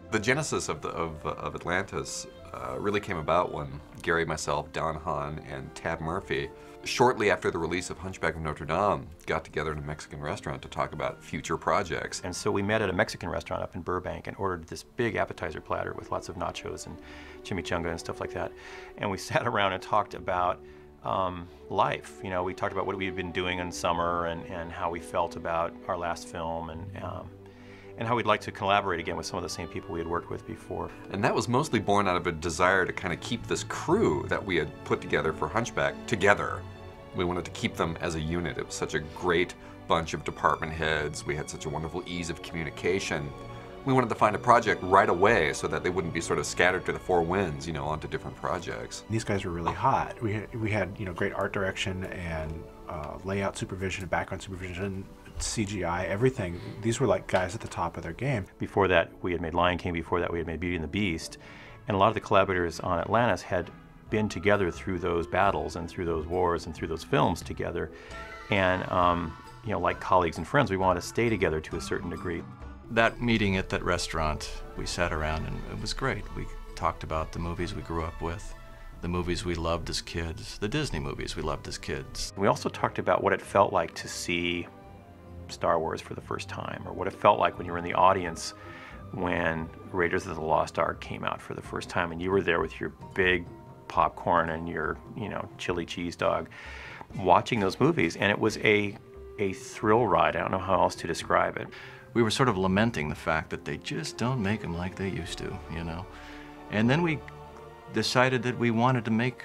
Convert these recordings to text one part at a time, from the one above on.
The genesis of Atlantis really came about when Gary, myself, Don Hahn, and Tab Murphy, shortly after the release of Hunchback of Notre Dame, got together in a Mexican restaurant to talk about future projects. And so we met at a Mexican restaurant up in Burbank and ordered this big appetizer platter with lots of nachos and chimichanga and stuff like that. And we sat around and talked about life. You know, we talked about what we had been doing in summer and how we felt about our last film and how we'd like to collaborate again with some of the same people we had worked with before. And that was mostly born out of a desire to kind of keep this crew that we had put together for Hunchback together. We wanted to keep them as a unit. It was such a great bunch of department heads. We had such a wonderful ease of communication. We wanted to find a project right away so that they wouldn't be sort of scattered to the four winds, you know, onto different projects. These guys were really hot. We had you know, great art direction and layout supervision and background supervision, CGI, everything. These were like guys at the top of their game. Before that, we had made Lion King. Before that, we had made Beauty and the Beast. And a lot of the collaborators on Atlantis had been together through those battles and through those wars and through those films together. And, you know, like colleagues and friends, we wanted to stay together to a certain degree. That meeting at that restaurant, we sat around and it was great. We talked about the movies we grew up with, the movies we loved as kids, the Disney movies we loved as kids. We also talked about what it felt like to see Star Wars for the first time, or what it felt like when you were in the audience when Raiders of the Lost Ark came out for the first time and you were there with your big popcorn and your, you know, chili cheese dog watching those movies, and it was a thrill ride. I don't know how else to describe it. We were sort of lamenting the fact that they just don't make them like they used to, you know. And then we decided that we wanted to make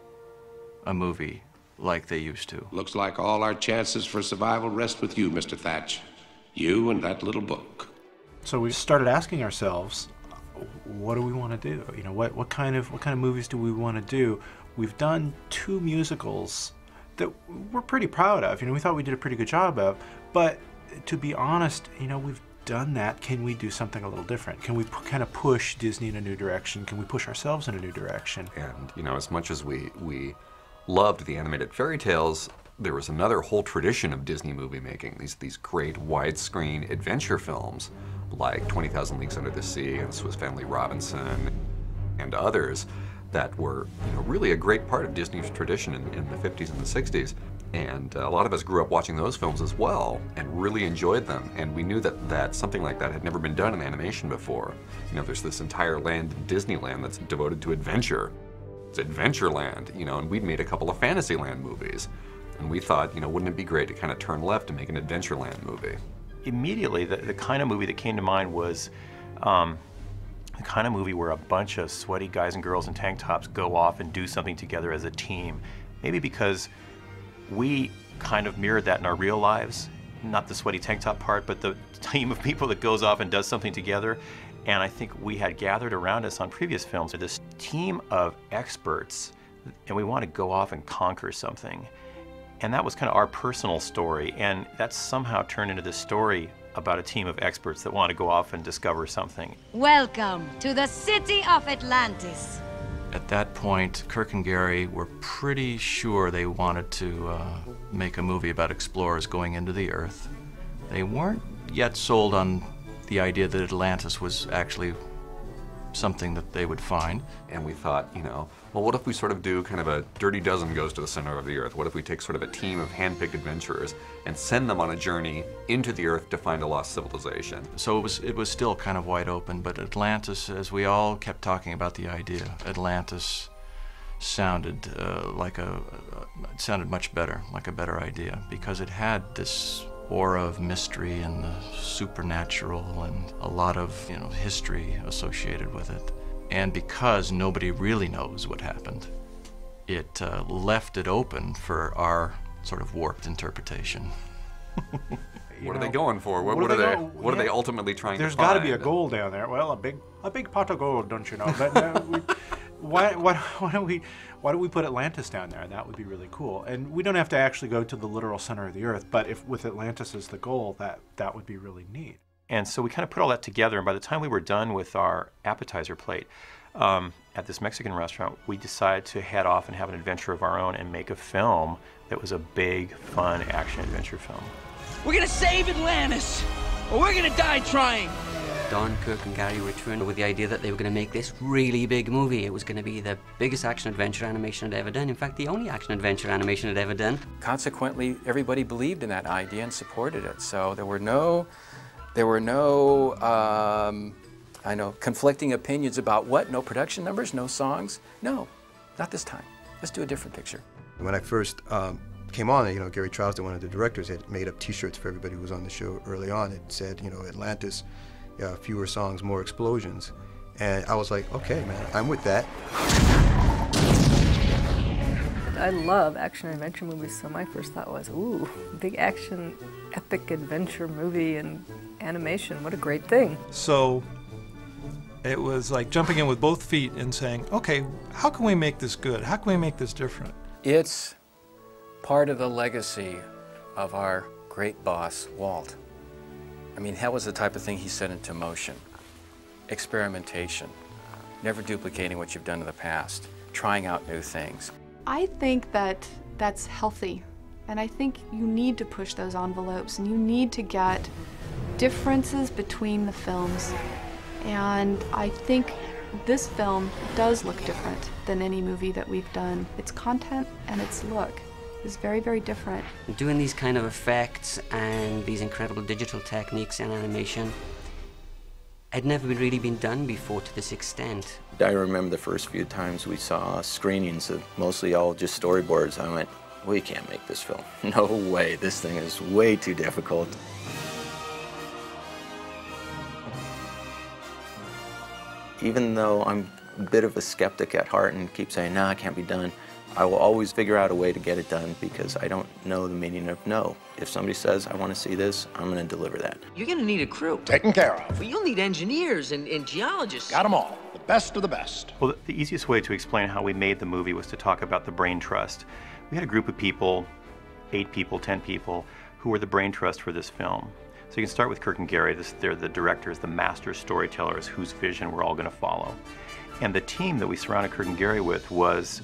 a movie like they used to. Looks like all our chances for survival rest with you, Mr. Thatch. You and that little book. So we started asking ourselves, what do we want to do? You know, what kind of movies do we want to do? We've done 2 musicals that we're pretty proud of. You know, we thought we did a pretty good job of, but to be honest, you know, we've done that. Can we do something a little different? Can we kind of push Disney in a new direction? Can we push ourselves in a new direction? And, you know, as much as we loved the animated fairy tales, there was another whole tradition of Disney movie making, these great widescreen adventure films like 20,000 Leagues Under the Sea and Swiss Family Robinson and others that were, you know, really a great part of Disney's tradition in the 50s and the 60s. And a lot of us grew up watching those films as well and really enjoyed them. And we knew that something like that had never been done in animation before. You know, there's this entire land, Disneyland, that's devoted to adventure. It's Adventureland, you know, and we'd made a couple of Fantasyland movies. And we thought, you know, wouldn't it be great to kind of turn left and make an Adventureland movie? Immediately, the kind of movie that came to mind was the kind of movie where a bunch of sweaty guys and girls in tank tops go off and do something together as a team. Maybe because we kind of mirrored that in our real lives. Not the sweaty tank top part, but the team of people that goes off and does something together. And I think we had gathered around us on previous films this team of experts, and we want to go off and conquer something. And that was kind of our personal story, and that somehow turned into this story about a team of experts that want to go off and discover something. Welcome to the city of Atlantis. At that point, Kirk and Gary were pretty sure they wanted to make a movie about explorers going into the Earth. They weren't yet sold on the idea that Atlantis was actually something that they would find. And we thought, you know, well, what if we sort of do kind of a Dirty Dozen goes to the center of the Earth? What if we take sort of a team of hand-picked adventurers and send them on a journey into the Earth to find a lost civilization? So it was still kind of wide open, but Atlantis, as we all kept talking about the idea, Atlantis sounded it sounded much better, like a better idea, because it had this aura of mystery and the supernatural and a lot of, you know, history associated with it. And because nobody really knows what happened, it left it open for our sort of warped interpretation. What are they going for? What are they ultimately trying to find? There's got to be a goal down there. Well, a big pot of gold, don't you know? But why don't we put Atlantis down there? That would be really cool. And we don't have to actually go to the literal center of the Earth, but if with Atlantis as the goal, that would be really neat. And so we kind of put all that together, and by the time we were done with our appetizer plate at this Mexican restaurant, we decided to head off and have an adventure of our own and make a film that was a big, fun action adventure film. We're gonna save Atlantis, or we're gonna die trying. Don, Kirk, and Gary were through with the idea that they were going to make this really big movie. It was going to be the biggest action-adventure animation they'd ever done. In fact, the only action-adventure animation they'd ever done. Consequently, everybody believed in that idea and supported it. So there were no I know, conflicting opinions about what? No production numbers, no songs? No, not this time. Let's do a different picture. When I first came on, Gary Trousdale, one of the directors, had made up T-shirts for everybody who was on the show early on. It said, Atlantis, fewer songs, more explosions. And I was like, okay, man, I'm with that. I love action-adventure movies, so my first thought was, ooh, big action, epic adventure movie and animation, what a great thing. So it was like jumping in with both feet and saying, okay, how can we make this good? How can we make this different? It's part of the legacy of our great boss, Walt. I mean, that was the type of thing he set into motion. Experimentation, never duplicating what you've done in the past, trying out new things. I think that that's healthy, and I think you need to push those envelopes, and you need to get differences between the films. And I think this film does look different than any movie that we've done. Its content and its look is very, very different. Doing these kind of effects and these incredible digital techniques and animation had never really been done before to this extent. I remember the first few times we saw screenings of mostly all just storyboards. I went, we can't make this film. No way, this thing is way too difficult. Even though I'm a bit of a skeptic at heart and keep saying, nah, it can't be done, I will always figure out a way to get it done because I don't know the meaning of no. If somebody says, I want to see this, I'm going to deliver that. You're going to need a crew. Taken care of. Well, you'll need engineers and geologists. Got them all. The best of the best. Well, the easiest way to explain how we made the movie was to talk about the brain trust. We had a group of people, 8 people, 10 people, who were the brain trust for this film. So you can start with Kirk and Gary. They're the directors, the master storytellers whose vision we're all going to follow. And the team that we surrounded Kirk and Gary with was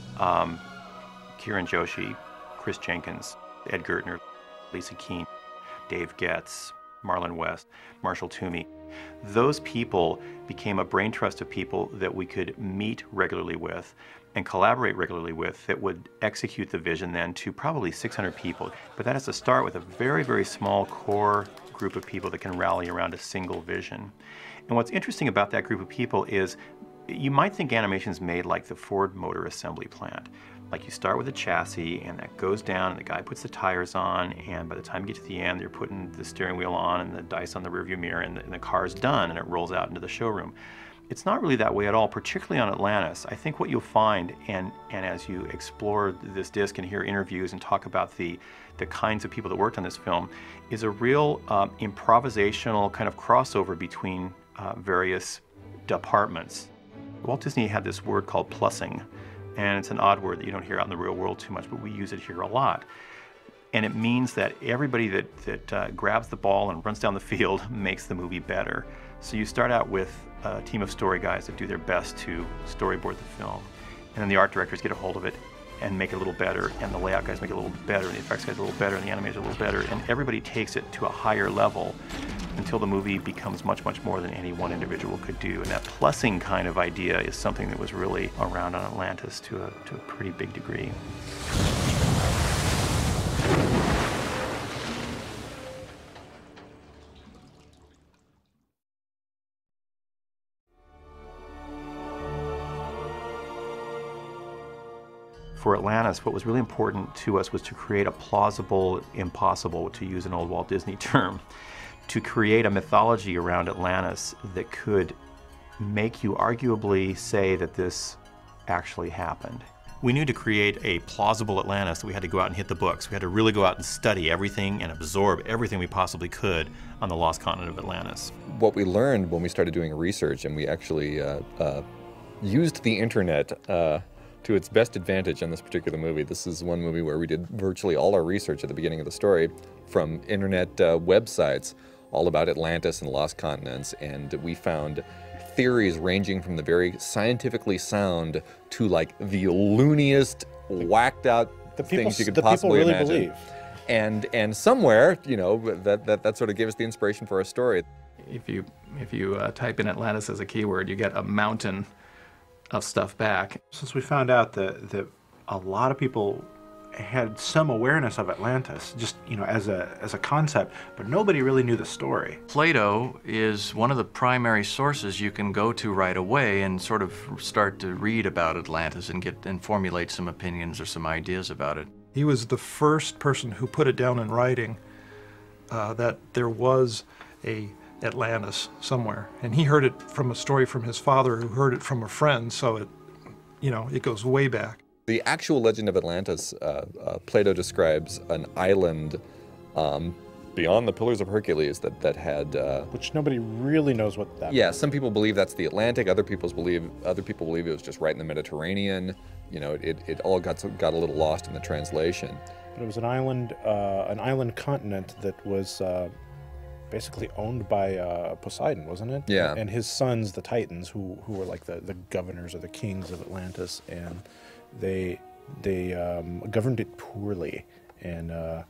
Kiran Joshi, Chris Jenkins, Ed Gertner, Lisa Keene, Dave Getz, Marlon West, Marshall Toomey. Those people became a brain trust of people that we could meet regularly with and collaborate regularly with that would execute the vision then to probably 600 people. But that has to start with a very, very small core group of people that can rally around a single vision. And what's interesting about that group of people is you might think animation's made like the Ford Motor Assembly Plant. Like you start with a chassis and that goes down and the guy puts the tires on, and by the time you get to the end you're putting the steering wheel on and the dice on the rearview mirror and the car's done and it rolls out into the showroom. It's not really that way at all, particularly on Atlantis. I think what you'll find, and as you explore this disc and hear interviews and talk about the kinds of people that worked on this film, is a real improvisational kind of crossover between various departments. Walt Disney had this word called plussing, and it's an odd word that you don't hear out in the real world too much, but we use it here a lot. And it means that everybody that grabs the ball and runs down the field makes the movie better. So you start out with a team of story guys that do their best to storyboard the film, and then the art directors get a hold of it and make it a little better, and the layout guys make it a little better, and the effects guys a little better, and the animators a little better, and everybody takes it to a higher level until the movie becomes much, much more than any one individual could do. And that plussing kind of idea is something that was really around on Atlantis to a pretty big degree. For Atlantis, what was really important to us was to create a plausible impossible, to use an old Walt Disney term, to create a mythology around Atlantis that could make you arguably say that this actually happened. We knew to create a plausible Atlantis that we had to go out and hit the books. We had to really go out and study everything and absorb everything we possibly could on the lost continent of Atlantis. What we learned when we started doing research, and we actually used the internet to its best advantage on this particular movie. This is one movie where we did virtually all our research at the beginning of the story from internet websites all about Atlantis and the lost continents, and we found theories ranging from the very scientifically sound to like the looniest, whacked out things you could possibly imagine. And somewhere, you know, that sort of gave us the inspiration for our story. if you type in Atlantis as a keyword, you get a mountain of stuff back. Since we found out that a lot of people had some awareness of Atlantis, just as a concept, but nobody really knew the story. Plato is one of the primary sources you can go to right away and sort of start to read about Atlantis and formulate some opinions or some ideas about it. He was the first person who put it down in writing that there was a Atlantis somewhere, and he heard it from a story from his father, who heard it from a friend. So it goes way back. The actual legend of Atlantis, Plato describes an island beyond the Pillars of Hercules that had... which nobody really knows what that Yeah, some people believe that's the Atlantic, other people believe it was just right in the Mediterranean. It all got a little lost in the translation. But it was an island continent that was basically owned by Poseidon, wasn't it? Yeah. And his sons, the Titans, who were like the governors or the kings of Atlantis, and they governed it poorly and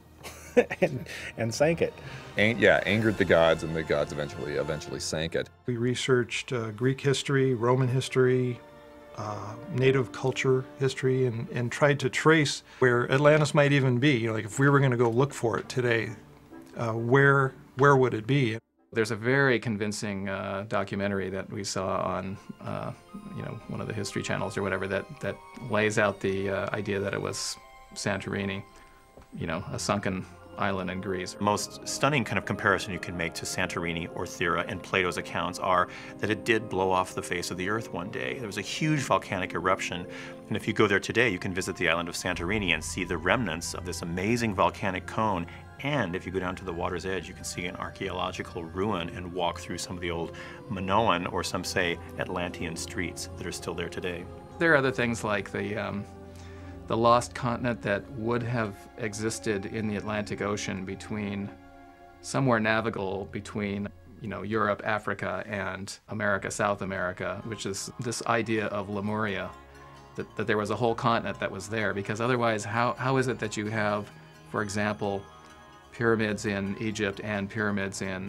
and sank it. Angered the gods, and the gods eventually sank it. We researched Greek history, Roman history, native culture history, and tried to trace where Atlantis might even be. Like if we were going to go look for it today, where would it be? There's a very convincing documentary that we saw on one of the history channels or whatever that lays out the idea that it was Santorini, a sunken island in Greece. The most stunning kind of comparison you can make to Santorini or Thera in Plato's accounts are that it did blow off the face of the earth one day. There was a huge volcanic eruption, and if you go there today, you can visit the island of Santorini and see the remnants of this amazing volcanic cone. And if you go down to the water's edge, you can see an archaeological ruin and walk through some of the old Minoan, or some say Atlantean streets that are still there today. There are other things like the lost continent that would have existed in the Atlantic Ocean between, somewhere navigable between, Europe, Africa, and America, South America, which is this idea of Lemuria, that there was a whole continent that was there, because otherwise, how is it that you have, for example, pyramids in Egypt and pyramids in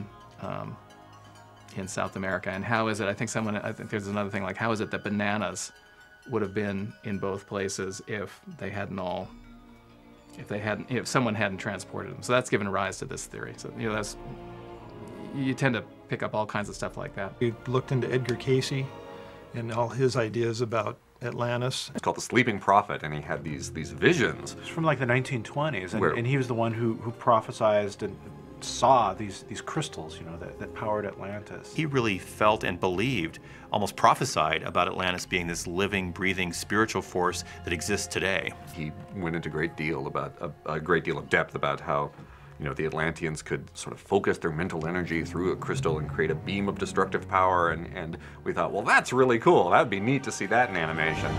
South America? And how is it, I think there's another thing, like how is it that bananas would have been in both places if someone hadn't transported them? So that's given rise to this theory. So you tend to pick up all kinds of stuff like that. We looked into Edgar Cayce and all his ideas about Atlantis. It's called The Sleeping Prophet, and he had these visions. It's from like the 1920s, and he was the one who prophesized and saw these crystals, that powered Atlantis. He really felt and believed, almost prophesied about Atlantis being this living, breathing, spiritual force that exists today. He went into a great deal of depth about how the Atlanteans could sort of focus their mental energy through a crystal and create a beam of destructive power, and we thought, well, that's really cool. That'd be neat to see that in animation.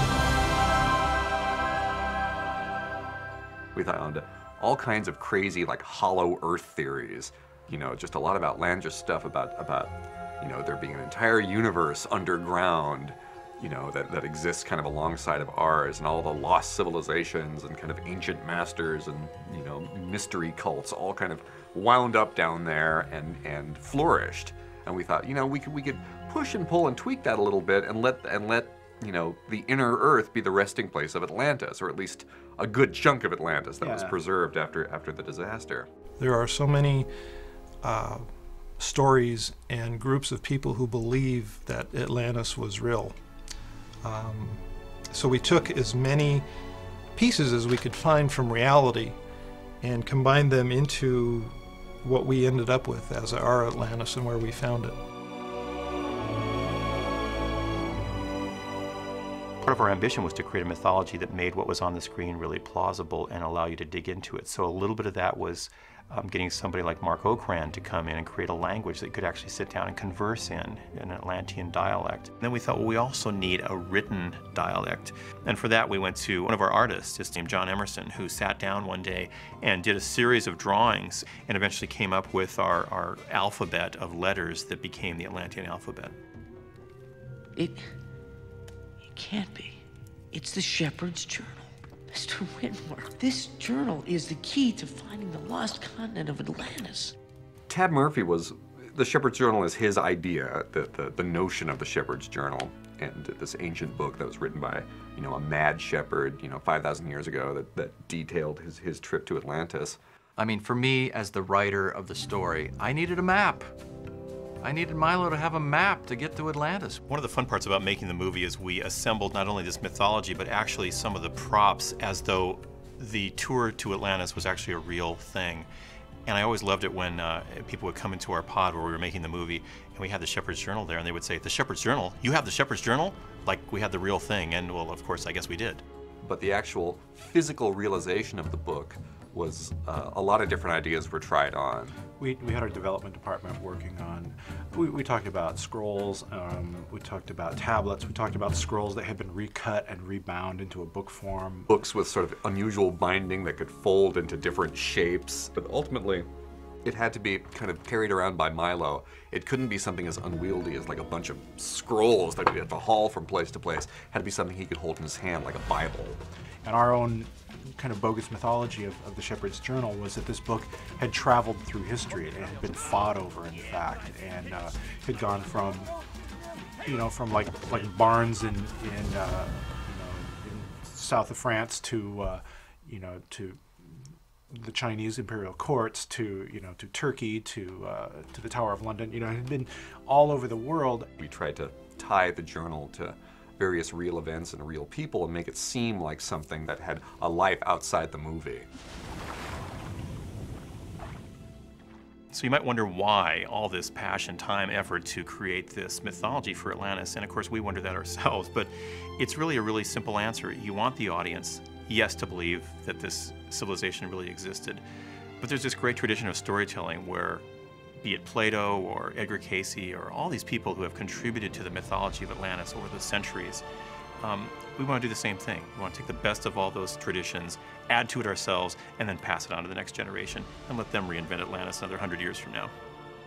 We found all kinds of crazy, like, hollow earth theories, just a lot of outlandish stuff about there being an entire universe underground, that exists kind of alongside of ours, and all the lost civilizations and kind of ancient masters and, mystery cults all kind of wound up down there and flourished. And we thought, we could push and pull and tweak that a little bit and let the inner Earth be the resting place of Atlantis, or at least a good chunk of Atlantis that was preserved after the disaster. There are so many stories and groups of people who believe that Atlantis was real. So we took as many pieces as we could find from reality and combined them into what we ended up with as our Atlantis and where we found it. Part of our ambition was to create a mythology that made what was on the screen really plausible and allow you to dig into it. So a little bit of that was getting somebody like Mark Okrand to come in and create a language that you could actually sit down and converse in an Atlantean dialect. And then we thought, well, we also need a written dialect. And for that, we went to one of our artists, his name John Emerson, who sat down one day and did a series of drawings and eventually came up with our alphabet of letters that became the Atlantean alphabet. It can't be. It's the Shepherd's Journal. Mr. Whitmore, this journal is the key to finding the lost continent of Atlantis. Tab Murphy was The Shepherd's Journal is his idea, the notion of the Shepherd's Journal, and this ancient book that was written by, you know, a mad shepherd, you know, 5,000 years ago that detailed his trip to Atlantis. I mean, for me, as the writer of the story, I needed a map. I needed Milo to have a map to get to Atlantis. One of the fun parts about making the movie is we assembled not only this mythology, but actually some of the props as though the tour to Atlantis was actually a real thing. And I always loved it when people would come into our pod where we were making the movie and we had the Shepherd's Journal there, and they would say, "The Shepherd's Journal? You have the Shepherd's Journal?" Like we had the real thing, and well, of course, I guess we did. But the actual physical realization of the book was a lot of different ideas were tried on. We had our development department working on, we talked about scrolls, we talked about tablets, we talked about scrolls that had been recut and rebound into a book form. Books with sort of unusual binding that could fold into different shapes. But ultimately, it had to be kind of carried around by Milo. It couldn't be something as unwieldy as like a bunch of scrolls that he had to haul from place to place. It had to be something he could hold in his hand like a Bible. And our own kind of bogus mythology of the Shepherd's Journal was that this book had traveled through history. It had been fought over, in fact, and had gone from, you know, from like barns in south of France to, you know, to the Chinese imperial courts, to, you know, to Turkey, to the Tower of London. You know, it had been all over the world. We tried to tie the journal to various real events and real people and make it seem like something that had a life outside the movie. So you might wonder why all this passion, time, effort to create this mythology for Atlantis, and of course we wonder that ourselves, but it's really a really simple answer. You want the audience, yes, to believe that this civilization really existed, but there's this great tradition of storytelling where, be it Plato or Edgar Cayce or all these people who have contributed to the mythology of Atlantis over the centuries, we want to do the same thing. We want to take the best of all those traditions, add to it ourselves, and then pass it on to the next generation and let them reinvent Atlantis another 100 years from now.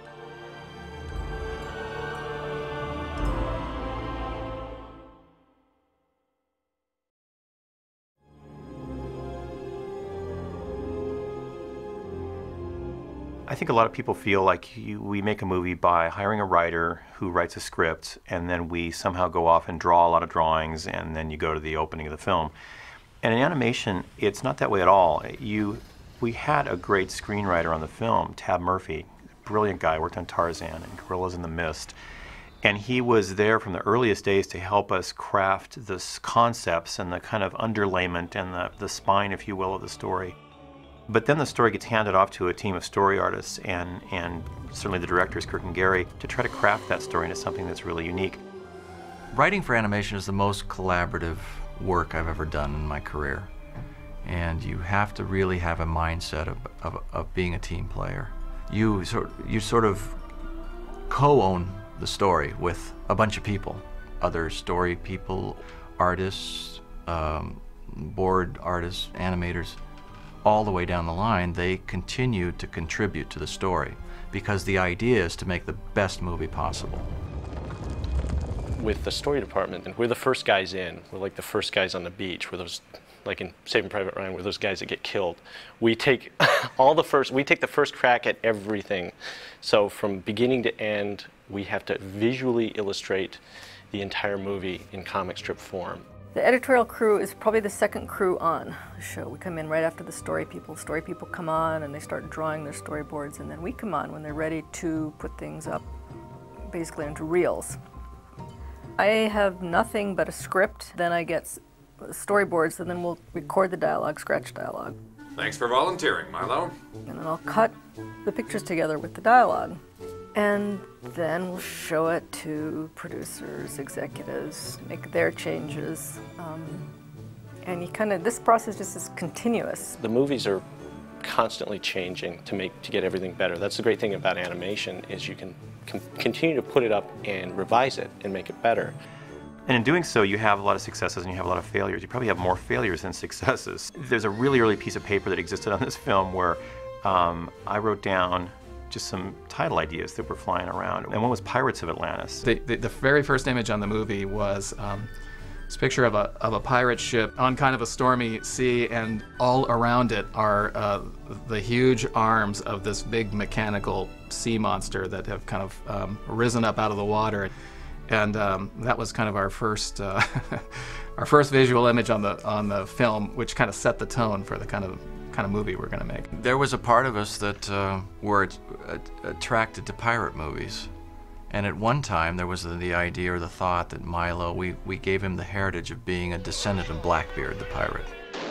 I think a lot of people feel like we make a movie by hiring a writer who writes a script, and then we somehow go off and draw a lot of drawings, and then you go to the opening of the film. And in animation, it's not that way at all. We had a great screenwriter on the film, Tab Murphy, brilliant guy, worked on Tarzan and Gorillas in the Mist. And he was there from the earliest days to help us craft the concepts and the kind of underlayment and the spine, if you will, of the story. But then the story gets handed off to a team of story artists and certainly the directors, Kirk and Gary, to try to craft that story into something that's really unique. Writing for animation is the most collaborative work I've ever done in my career. And you have to really have a mindset of being a team player. You sort of co-own the story with a bunch of people, other story people, artists, board artists, animators. All the way down the line, they continue to contribute to the story because the idea is to make the best movie possible. With the story department, we're the first guys in. We're like the first guys on the beach. We're those, like in Saving Private Ryan, we're those guys that get killed. We take we take the first crack at everything. So from beginning to end, we have to visually illustrate the entire movie in comic strip form. The editorial crew is probably the second crew on the show. We come in right after the story people. Story people come on and they start drawing their storyboards, and then we come on when they're ready to put things up basically into reels. I have nothing but a script, then I get storyboards, and then we'll record the dialogue, scratch dialogue. Thanks for volunteering, Milo. And then I'll cut the pictures together with the dialogue. And then we'll show it to producers, executives, make their changes. And this process just is continuous. The movies are constantly changing to get everything better. That's the great thing about animation, is you can continue to put it up and revise it and make it better. And in doing so, you have a lot of successes and you have a lot of failures. You probably have more failures than successes. There's a really early piece of paper that existed on this film where I wrote down just some title ideas that were flying around. And one was Pirates of Atlantis. The very first image on the movie was It's a picture of a pirate ship on kind of a stormy sea, and all around it are the huge arms of this big mechanical sea monster that have kind of risen up out of the water. And that was kind of our first our first visual image on the film, which kind of set the tone for the kind of movie we're going to make. There was a part of us that were attracted to pirate movies. And at one time, there was the idea or the thought that Milo, we gave him the heritage of being a descendant of Blackbeard, the pirate.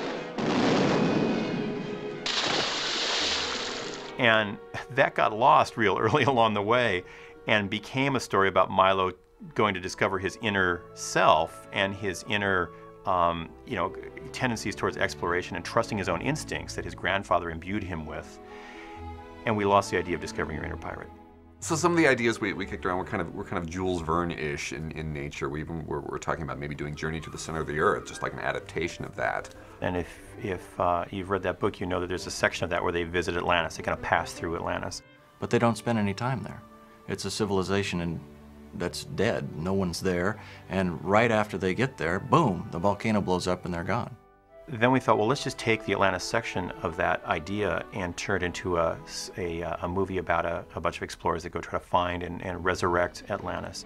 And that got lost real early along the way and became a story about Milo going to discover his inner self and his inner tendencies towards exploration and trusting his own instincts that his grandfather imbued him with. And we lost the idea of discovering your inner pirate. So some of the ideas we kicked around were kind of Jules Verne-ish in nature. We're talking about maybe doing Journey to the Center of the Earth, just like an adaptation of that. And if you've read that book, you know that there's a section of that where they visit Atlantis. They kind of pass through Atlantis. But they don't spend any time there. It's a civilization that's dead. No one's there. And right after they get there, boom, the volcano blows up and they're gone. Then we thought, well, let's just take the Atlantis section of that idea and turn it into a movie about a bunch of explorers that go try to find and resurrect Atlantis.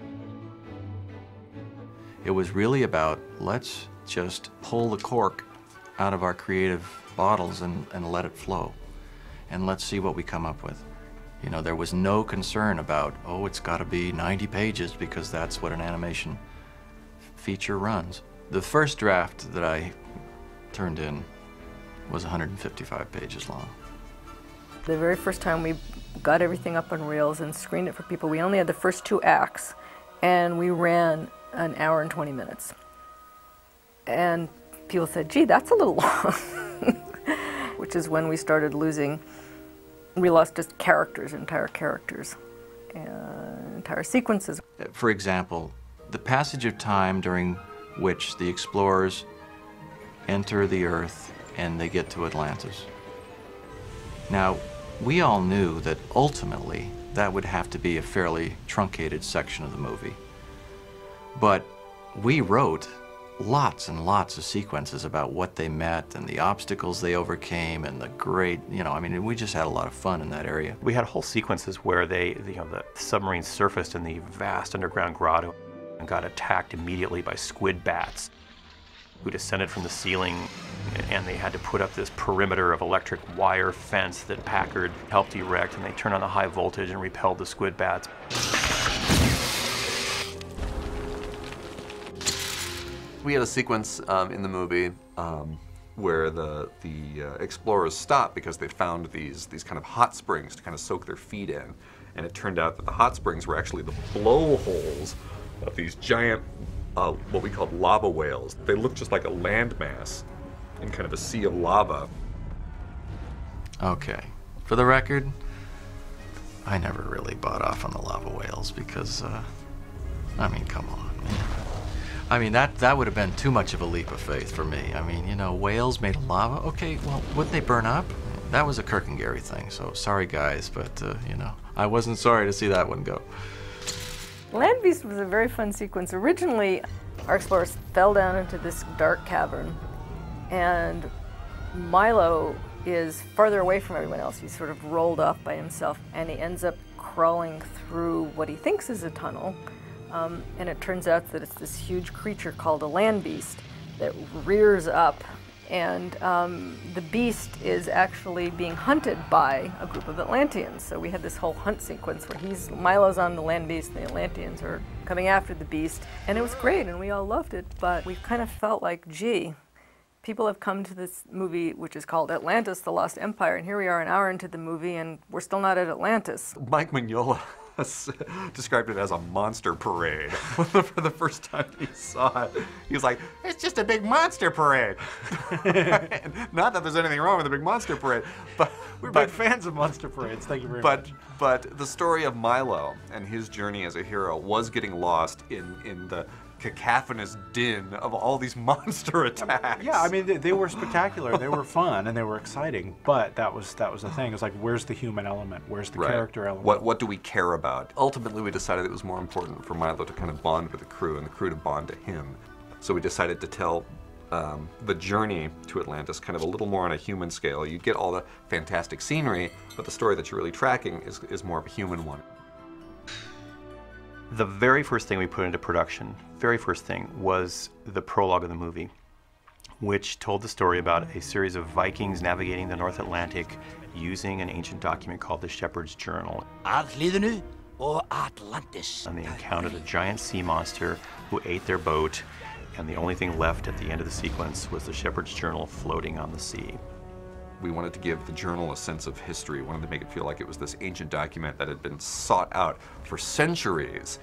It was really about, let's just pull the cork out of our creative bottles and let it flow. And let's see what we come up with. You know, there was no concern about, oh, it's got to be 90 pages because that's what an animation feature runs. The first draft that I turned in was 155 pages long. The very first time we got everything up on reels and screened it for people, we only had the first 2 acts, and we ran an hour and 20 minutes. And people said, gee, that's a little long, which is when we started losing. We lost just characters, entire characters, and entire sequences. For example, the passage of time during which the explorers enter the Earth and they get to Atlantis. Now, we all knew that ultimately that would have to be a fairly truncated section of the movie. But we wrote lots and lots of sequences about what they met and the obstacles they overcame and the great, I mean, we just had a lot of fun in that area. We had whole sequences where the submarine surfaced in the vast underground grotto and got attacked immediately by squid bats who descended from the ceiling, and they had to put up this perimeter of electric wire fence that Packard helped erect, and they turned on the high voltage and repelled the squid bats. We had a sequence in the movie where the explorers stopped because they'd found these kind of hot springs to kind of soak their feet in, and it turned out that the hot springs were actually the blowholes of these giant, what we called lava whales. They looked just like a landmass in kind of a sea of lava. Okay, for the record, I never really bought off on the lava whales because, I mean, come on, man. I mean, that would have been too much of a leap of faith for me. I mean, whales made of lava? Okay, well, wouldn't they burn up? That was a Kirk and Gary thing, so sorry guys, but, I wasn't sorry to see that one go. Land Beast was a very fun sequence. Originally, our explorers fell down into this dark cavern, and Milo is farther away from everyone else. He's sort of rolled off by himself, and he ends up crawling through what he thinks is a tunnel. And it turns out that it's this huge creature called a land beast that rears up, and the beast is actually being hunted by a group of Atlanteans. So we had this whole hunt sequence where Milo's on the land beast and the Atlanteans are coming after the beast, and it was great and we all loved it, but we kind of felt like, gee, people have come to this movie which is called Atlantis, The Lost Empire, and here we are an hour into the movie and we're still not at Atlantis. Mike Mignola described it as a monster parade. For the first time he saw it, he was like, it's just a big monster parade. Not that there's anything wrong with a big monster parade, but we're big fans of monster parades, thank you very much. But the story of Milo and his journey as a hero was getting lost in the cacophonous din of all these monster attacks. Yeah, I mean, they were spectacular, they were fun, and they were exciting, but that was the thing. It's like, where's the human element? Where's the character element? What do we care about? Ultimately, we decided it was more important for Milo to kind of bond with the crew and the crew to bond to him. So we decided to tell the journey to Atlantis kind of a little more on a human scale. You get all the fantastic scenery, but the story that you're really tracking is more of a human one. The very first thing we put into production, very first thing, was the prologue of the movie, which told the story about a series of Vikings navigating the North Atlantic using an ancient document called the Shepherd's Journal. Or Atlantis. And they encountered a giant sea monster who ate their boat, and the only thing left at the end of the sequence was the Shepherd's Journal floating on the sea. We wanted to give the journal a sense of history. We wanted to make it feel like it was this ancient document that had been sought out for centuries.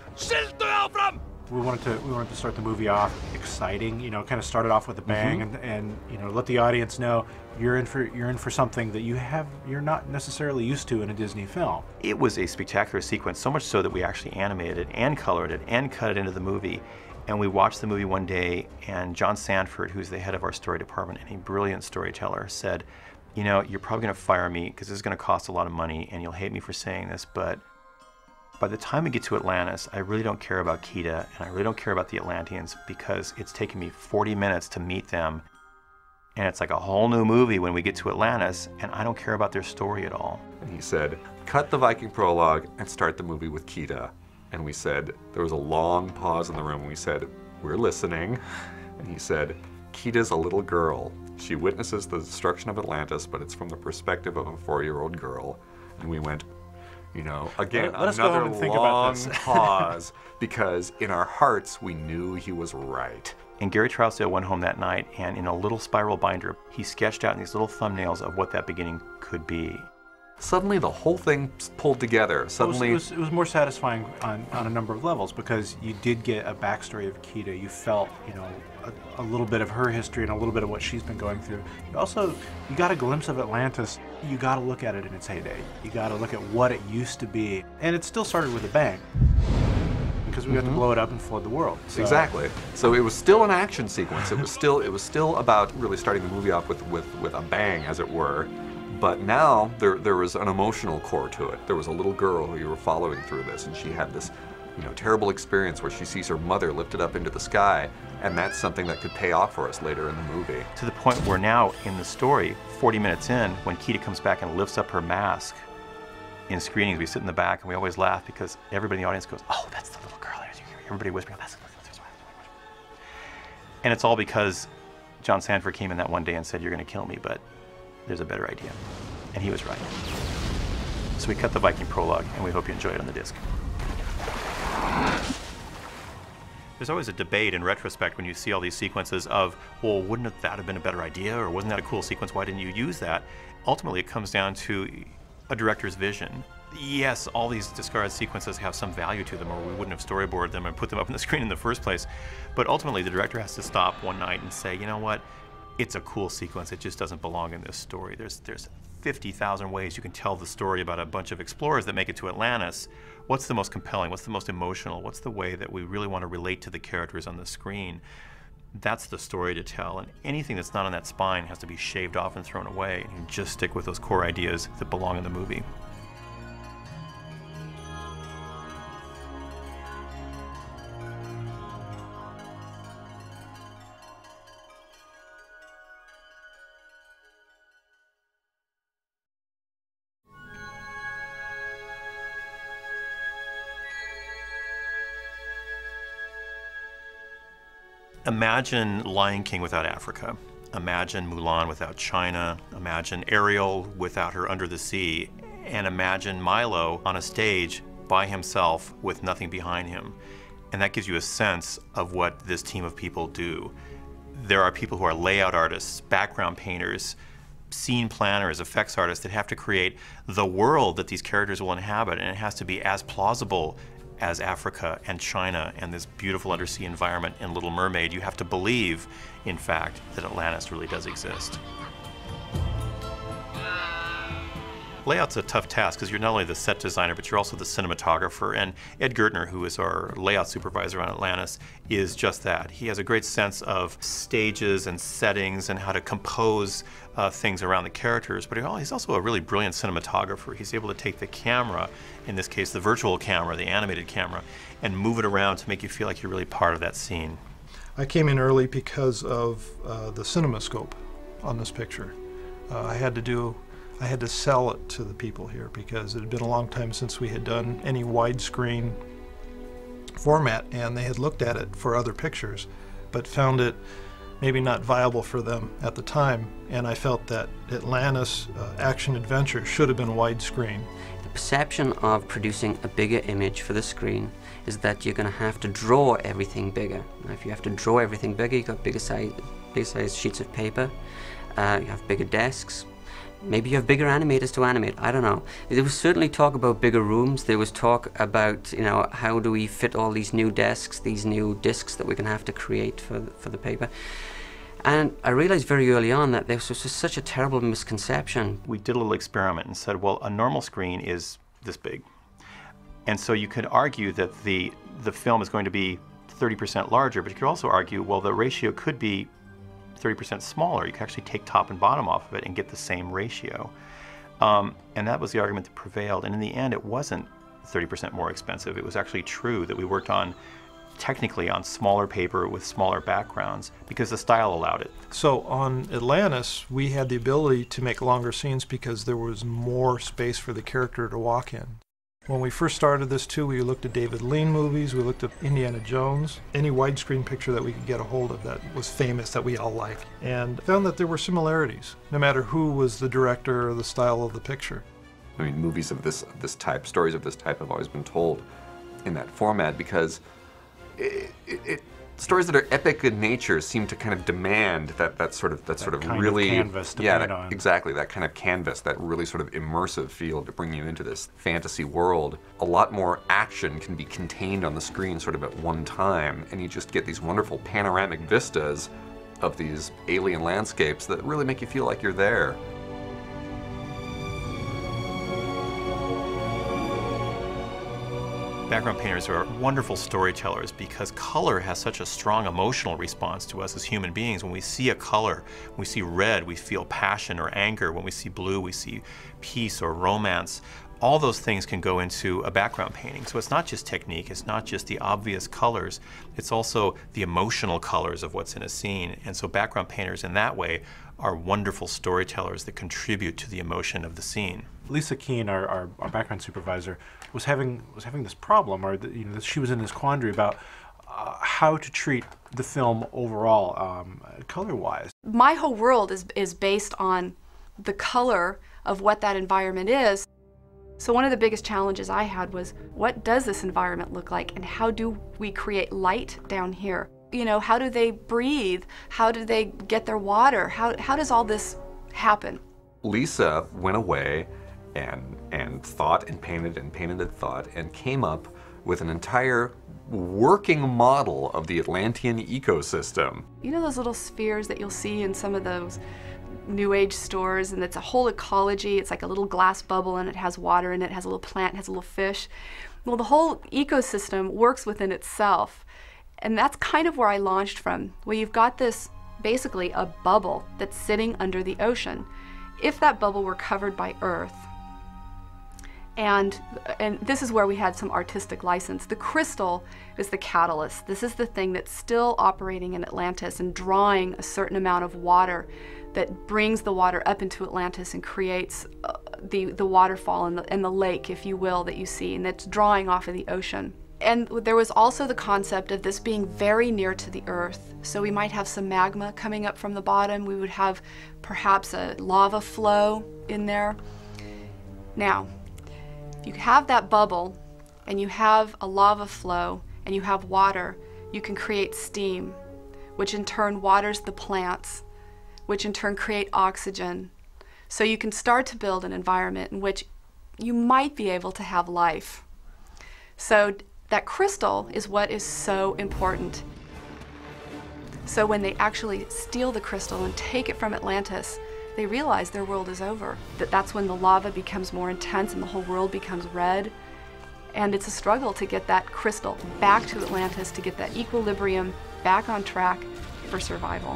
We wanted to start the movie off exciting, you know, kind of start it off with a bang, and you know, let the audience know you're in for something that you're not necessarily used to in a Disney film. It was a spectacular sequence, so much so that we actually animated it and colored it and cut it into the movie. And we watched the movie one day, and John Sanford, who's the head of our story department and a brilliant storyteller, said, you know, you're probably going to fire me because this is going to cost a lot of money, and you'll hate me for saying this, but by the time we get to Atlantis, I really don't care about Kida, and I really don't care about the Atlanteans, because it's taken me 40 minutes to meet them, and it's like a whole new movie when we get to Atlantis, and I don't care about their story at all. And he said, cut the Viking prologue and start the movie with Kida. And we said, there was a long pause in the room, and we said, we're listening. And he said, Kida's a little girl. She witnesses the destruction of Atlantis, but it's from the perspective of a 4-year-old girl. And we went, you know, again, Let us go home another and think about long this. pause, because in our hearts, we knew he was right. And Gary Trousdale went home that night, and in a little spiral binder, he sketched out in these little thumbnails of what that beginning could be. Suddenly, the whole thing pulled together. Suddenly, it was more satisfying on a number of levels, because you did get a backstory of Kida. You felt, you know, a little bit of her history and a little bit of what she's been going through. You got a glimpse of Atlantis. You got to look at it in its heyday. You got to look at what it used to be, and it still started with a bang, because we got to blow it up and flood the world. So. Exactly. So it was still an action sequence. It was still about really starting the movie off with a bang, as it were. But now there was an emotional core to it. There was a little girl who you were following through this, and she had this, you know, terrible experience where she sees her mother lifted up into the sky, and that's something that could pay off for us later in the movie. To the point where now in the story, 40 minutes in, when Kida comes back and lifts up her mask, in screenings we sit in the back and we always laugh because everybody in the audience goes, "Oh, that's the little girl." Everybody whispering, "That's the little girl." And it's all because John Sanford came in that one day and said, "You're going to kill me, but there's a better idea." And he was right. So we cut the Viking prologue, and we hope you enjoy it on the disc. There's always a debate in retrospect when you see all these sequences of, well, wouldn't that have been a better idea, or wasn't that a cool sequence, why didn't you use that? Ultimately, it comes down to a director's vision. Yes, all these discarded sequences have some value to them, or we wouldn't have storyboarded them and put them up on the screen in the first place. But ultimately, the director has to stop one night and say, you know what? It's a cool sequence, it just doesn't belong in this story. There's 50,000 ways you can tell the story about a bunch of explorers that make it to Atlantis. What's the most compelling? What's the most emotional? What's the way that we really want to relate to the characters on the screen? That's the story to tell, and anything that's not on that spine has to be shaved off and thrown away, and you just stick with those core ideas that belong in the movie. Imagine Lion King without Africa. Imagine Mulan without China. Imagine Ariel without her Under the Sea. And imagine Milo on a stage by himself with nothing behind him. And that gives you a sense of what this team of people do. There are people who are layout artists, background painters, scene planners, effects artists that have to create the world that these characters will inhabit, and it has to be as plausible as Africa and China and this beautiful undersea environment in Little Mermaid. You have to believe, in fact, that Atlantis really does exist. Layout's a tough task because you're not only the set designer, but you're also the cinematographer. And Ed Gertner, who is our layout supervisor on Atlantis, is just that. He has a great sense of stages and settings and how to compose things around the characters, but he's also a really brilliant cinematographer. He's able to take the camera, in this case the virtual camera, the animated camera, and move it around to make you feel like you're really part of that scene. I came in early because of the CinemaScope on this picture. I had to sell it to the people here because it had been a long time since we had done any widescreen format, and they had looked at it for other pictures but found it maybe not viable for them at the time, and I felt that Atlantis action adventure should have been widescreen. The perception of producing a bigger image for the screen is that you're going to have to draw everything bigger. Now, if you have to draw everything bigger, you've got bigger size sheets of paper, you have bigger desks. Maybe you have bigger animators to animate, I don't know. There was certainly talk about bigger rooms. There was talk about, you know, how do we fit all these new desks, these new discs that we're going to have to create for the paper. And I realized very early on that there was just such a terrible misconception. We did a little experiment and said, well, a normal screen is this big. And so you could argue that the film is going to be 30% larger, but you could also argue, well, the ratio could be 30% smaller. You could actually take top and bottom off of it and get the same ratio. And that was the argument that prevailed. And in the end, it wasn't 30% more expensive. It was actually true that we worked on, technically, on smaller paper with smaller backgrounds because the style allowed it. So on Atlantis, we had the ability to make longer scenes because there was more space for the character to walk in. When we first started this too, we looked at David Lean movies, we looked at Indiana Jones, any widescreen picture that we could get a hold of that was famous, that we all liked, and found that there were similarities, no matter who was the director or the style of the picture. I mean, movies of this type, stories of this type have always been told in that format because stories that are epic in nature seem to kind of demand that sort of really canvas to paint paint on. Exactly, that kind of canvas, that really sort of immersive feel to bring you into this fantasy world. A lot more action can be contained on the screen sort of at one time, and you just get these wonderful panoramic vistas of these alien landscapes that really make you feel like you're there. Background painters are wonderful storytellers because color has such a strong emotional response to us as human beings. When we see a color, when we see red, we feel passion or anger. When we see blue, we see peace or romance. All those things can go into a background painting. So it's not just technique, it's not just the obvious colors, it's also the emotional colors of what's in a scene. And so background painters in that way are wonderful storytellers that contribute to the emotion of the scene. Lisa Keene, our background supervisor, was having this problem, or she was in this quandary about how to treat the film overall, color-wise. My whole world is based on the color of what that environment is. So one of the biggest challenges I had was, what does this environment look like, and how do we create light down here? You know, how do they breathe? How do they get their water? How does all this happen? Lisa went away and thought and painted and thought and came up with an entire working model of the Atlantean ecosystem. You know those little spheres that you'll see in some of those New Age stores, and it's a whole ecology. It's like a little glass bubble, and it has water in it, has a little plant, has a little fish. Well, the whole ecosystem works within itself. And that's kind of where I launched from, where you've got this, basically a bubble that's sitting under the ocean. If that bubble were covered by Earth, and this is where we had some artistic license. The crystal is the catalyst. This is the thing that's still operating in Atlantis and drawing a certain amount of water that brings the water up into Atlantis and creates the waterfall and the lake, if you will, that you see, and that's drawing off of the ocean. And there was also the concept of this being very near to the Earth. So we might have some magma coming up from the bottom. We would have perhaps a lava flow in there. Now, if you have that bubble and you have a lava flow and you have water, you can create steam, which in turn waters the plants, which in turn create oxygen. So you can start to build an environment in which you might be able to have life. So that crystal is what is so important. So when they actually steal the crystal and take it from Atlantis, they realize their world is over. That's when the lava becomes more intense and the whole world becomes red. And it's a struggle to get that crystal back to Atlantis, to get that equilibrium back on track for survival.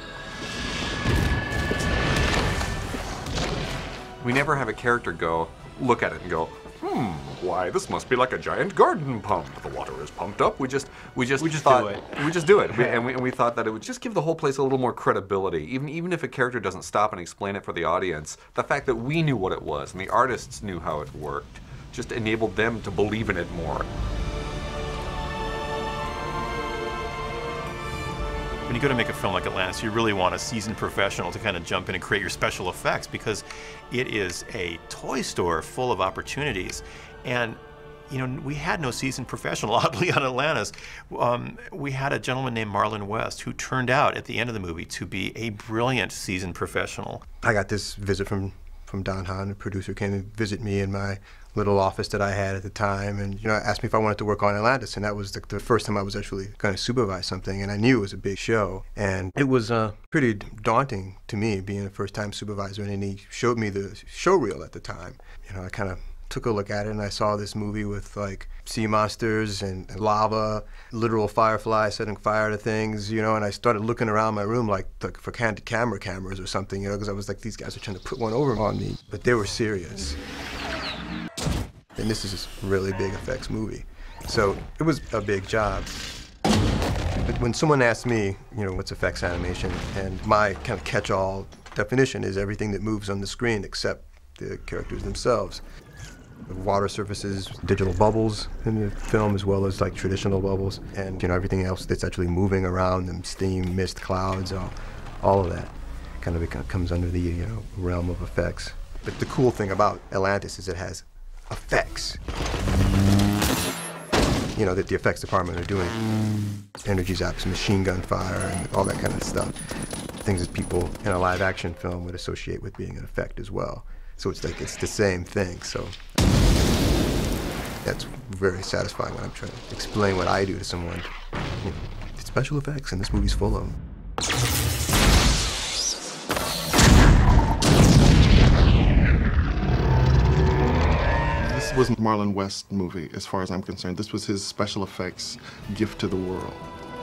We never have a character go, look at it and go, why, this must be like a giant garden pump. The water is pumped up. We just thought, do it. We just do it. And we thought that it would just give the whole place a little more credibility. Even if a character doesn't stop and explain it for the audience, the fact that we knew what it was and the artists knew how it worked just enabled them to believe in it more. When you go to make a film like Atlantis, you really want a seasoned professional to kind of jump in and create your special effects, because it is a toy store full of opportunities. And you know, we had no seasoned professional, oddly, on Atlantis. We had a gentleman named Marlon West who turned out at the end of the movie to be a brilliant seasoned professional. I got this visit from Don Hahn, the producer, came to visit me in my little office that I had at the time, and asked me if I wanted to work on Atlantis, and that was the first time I was actually going to supervise something, and I knew it was a big show, and it was pretty daunting to me being a first-time supervisor, and he showed me the show reel at the time. I kind of took a look at it, and I saw this movie with like sea monsters and lava, literal fireflies setting fire to things, and I started looking around my room like for candid camera cameras or something, because I was like, these guys are trying to put one over on me, but they were serious. And this is a really big effects movie. So it was a big job. But when someone asks me, what's effects animation, and my kind of catch-all definition is everything that moves on the screen except the characters themselves. The water surfaces, digital bubbles in the film, as well as like traditional bubbles, and everything else that's actually moving around them, steam, mist, clouds, all of that kind of comes under the realm of effects. But the cool thing about Atlantis is it has effects. That the effects department are doing energy zaps, machine gun fire, and all that kind of stuff. Things that people in a live action film would associate with being an effect as well. So it's like it's the same thing. So that's very satisfying when I'm trying to explain what I do to someone. It's special effects, and this movie's full of them. This wasn't Marlon West's movie, as far as I'm concerned. This was his special effects gift to the world.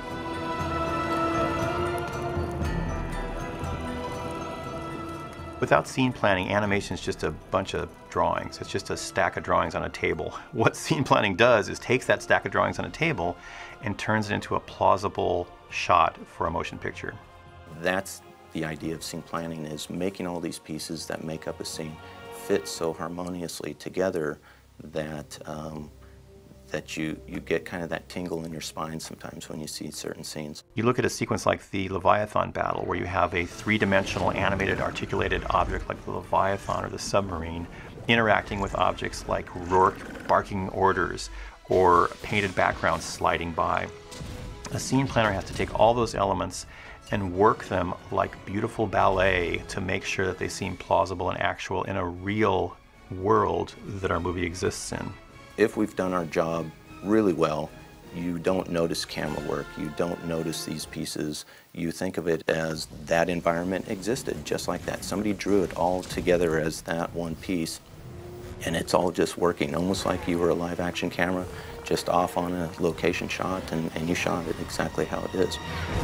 Without scene planning, animation is just a bunch of drawings. It's just a stack of drawings on a table. What scene planning does is takes that stack of drawings on a table and turns it into a plausible shot for a motion picture. That's the idea of scene planning, is making all these pieces that make up a scene fit so harmoniously together that that you get kind of that tingle in your spine sometimes when you see certain scenes. You look at a sequence like the Leviathan battle, where you have a three-dimensional animated articulated object like the Leviathan or the submarine interacting with objects like Rourke barking orders or painted backgrounds sliding by. A scene planner has to take all those elements and work them like beautiful ballet to make sure that they seem plausible and actual in a real world that our movie exists in. If we've done our job really well, you don't notice camera work, you don't notice these pieces. You think of it as that environment existed, just like that. Somebody drew it all together as that one piece, and it's all just working, almost like you were a live action camera, just off on a location shot, and you shot it exactly how it is.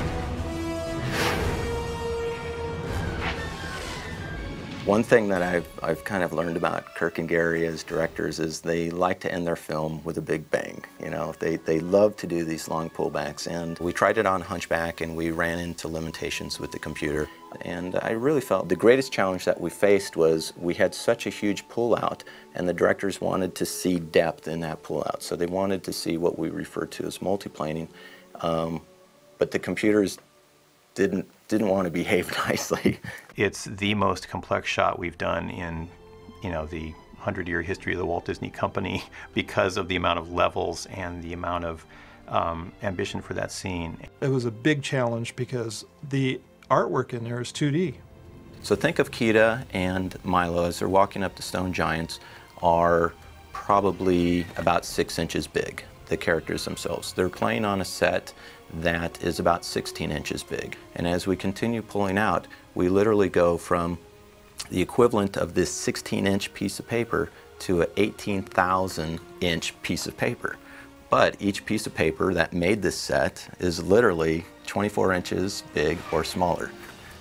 One thing that I've kind of learned about Kirk and Gary as directors is they like to end their film with a big bang. They love to do these long pullbacks, and we tried it on Hunchback and we ran into limitations with the computer. And I really felt the greatest challenge that we faced was we had such a huge pullout, and the directors wanted to see depth in that pullout. So they wanted to see what we refer to as multiplaning, but the computers didn't want to behave nicely. It's the most complex shot we've done in, the 100-year history of the Walt Disney Company because of the amount of levels and the amount of ambition for that scene. It was a big challenge because the artwork in there is 2D. So think of Kida and Milo as they're walking up the stone giants are probably about 6 inches big, the characters themselves. They're playing on a set that is about 16 inches big. And as we continue pulling out, we literally go from the equivalent of this 16-inch piece of paper to an 18,000-inch piece of paper. But each piece of paper that made this set is literally 24 inches big or smaller.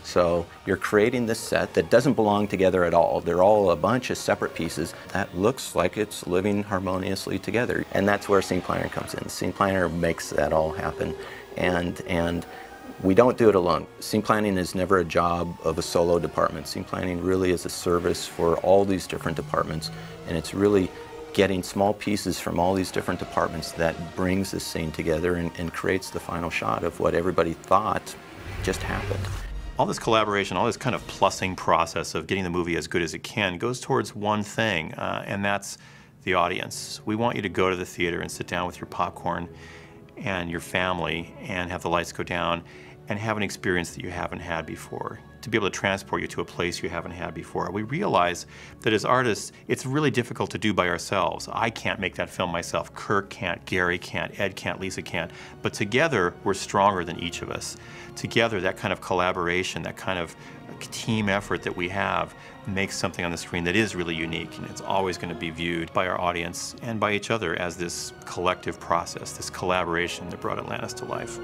So you're creating this set that doesn't belong together at all. They're all a bunch of separate pieces that looks like it's living harmoniously together. And that's where scene planner comes in. The scene planner makes that all happen. And we don't do it alone. Scene planning is never a job of a solo department. Scene planning really is a service for all these different departments, and it's really getting small pieces from all these different departments that brings this scene together and creates the final shot of what everybody thought just happened. All this collaboration, all this kind of plussing process of getting the movie as good as it can goes towards one thing, and that's the audience. We want you to go to the theater and sit down with your popcorn and your family and have the lights go down and have an experience that you haven't had before, to be able to transport you to a place you haven't had before. We realize that as artists, it's really difficult to do by ourselves. I can't make that film myself. Kirk can't, Gary can't, Ed can't, Lisa can't. But together, we're stronger than each of us. Together, that kind of collaboration, that kind of team effort that we have makes something on the screen that is really unique, and it's always going to be viewed by our audience and by each other as this collective process, this collaboration that brought Atlantis to life.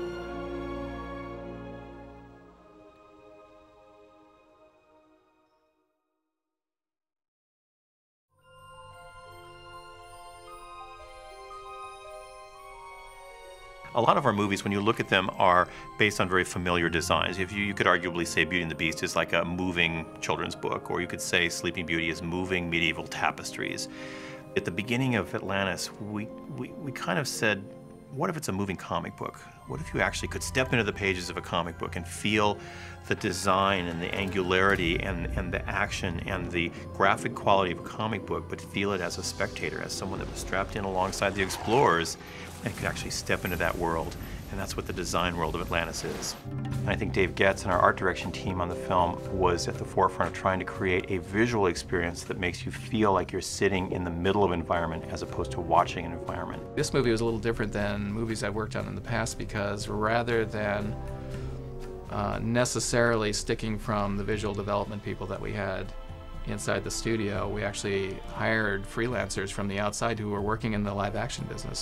A lot of our movies, when you look at them, are based on very familiar designs. You could arguably say Beauty and the Beast is like a moving children's book, or you could say Sleeping Beauty is moving medieval tapestries. At the beginning of Atlantis, we kind of said, what if it's a moving comic book? What if you actually could step into the pages of a comic book and feel the design and the angularity and the action and the graphic quality of a comic book, but feel it as a spectator, as someone that was strapped in alongside the explorers and could actually step into that world. And that's what the design world of Atlantis is. And I think Dave Getz and our art direction team on the film was at the forefront of trying to create a visual experience that makes you feel like you're sitting in the middle of an environment as opposed to watching an environment. This movie was a little different than movies I've worked on in the past because rather than necessarily sticking from the visual development people that we had inside the studio, we actually hired freelancers from the outside who were working in the live action business.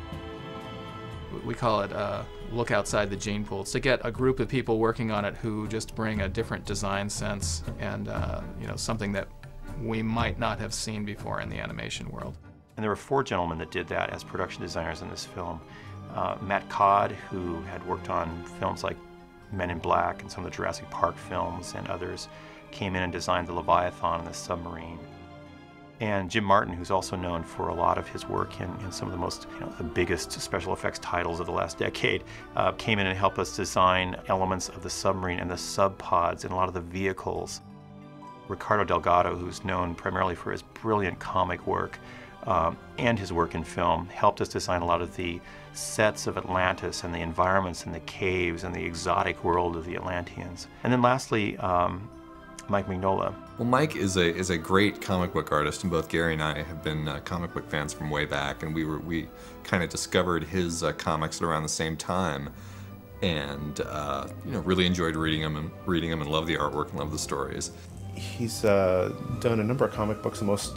We call it look outside the gene pool. It's to get a group of people working on it who just bring a different design sense and you know, something that we might not have seen before in the animation world. And there were 4 gentlemen that did that as production designers in this film. Matt Codd, who had worked on films like Men in Black and some of the Jurassic Park films and others, came in and designed the Leviathan and the submarine. And Jim Martin, who's also known for a lot of his work in some of the most, the biggest special effects titles of the last decade, came in and helped us design elements of the submarine and the subpods and a lot of the vehicles. Ricardo Delgado, who's known primarily for his brilliant comic work and his work in film, helped us design a lot of the sets of Atlantis and the environments and the caves and the exotic world of the Atlanteans. And then lastly, Mike Mignola. Well, Mike is a great comic book artist, and both Gary and I have been comic book fans from way back, and we kind of discovered his comics at around the same time, and really enjoyed reading them and love the artwork and love the stories. He's done a number of comic books. The most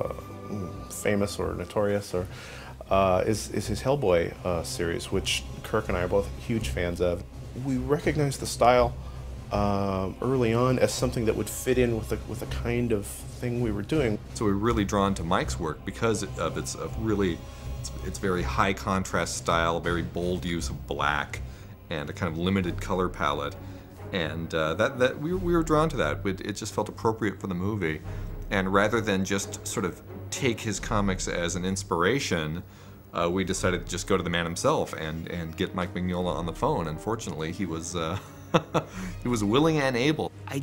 famous or notorious is his Hellboy series, which Kirk and I are both huge fans of. We recognized the style early on as something that would fit in with the kind of thing we were doing. So we were really drawn to Mike's work because of its very high contrast style, very bold use of black, and a kind of limited color palette. And we were drawn to that. It just felt appropriate for the movie. And rather than just sort of take his comics as an inspiration, we decided to just go to the man himself and get Mike Mignola on the phone. Unfortunately, he was he was willing and able. I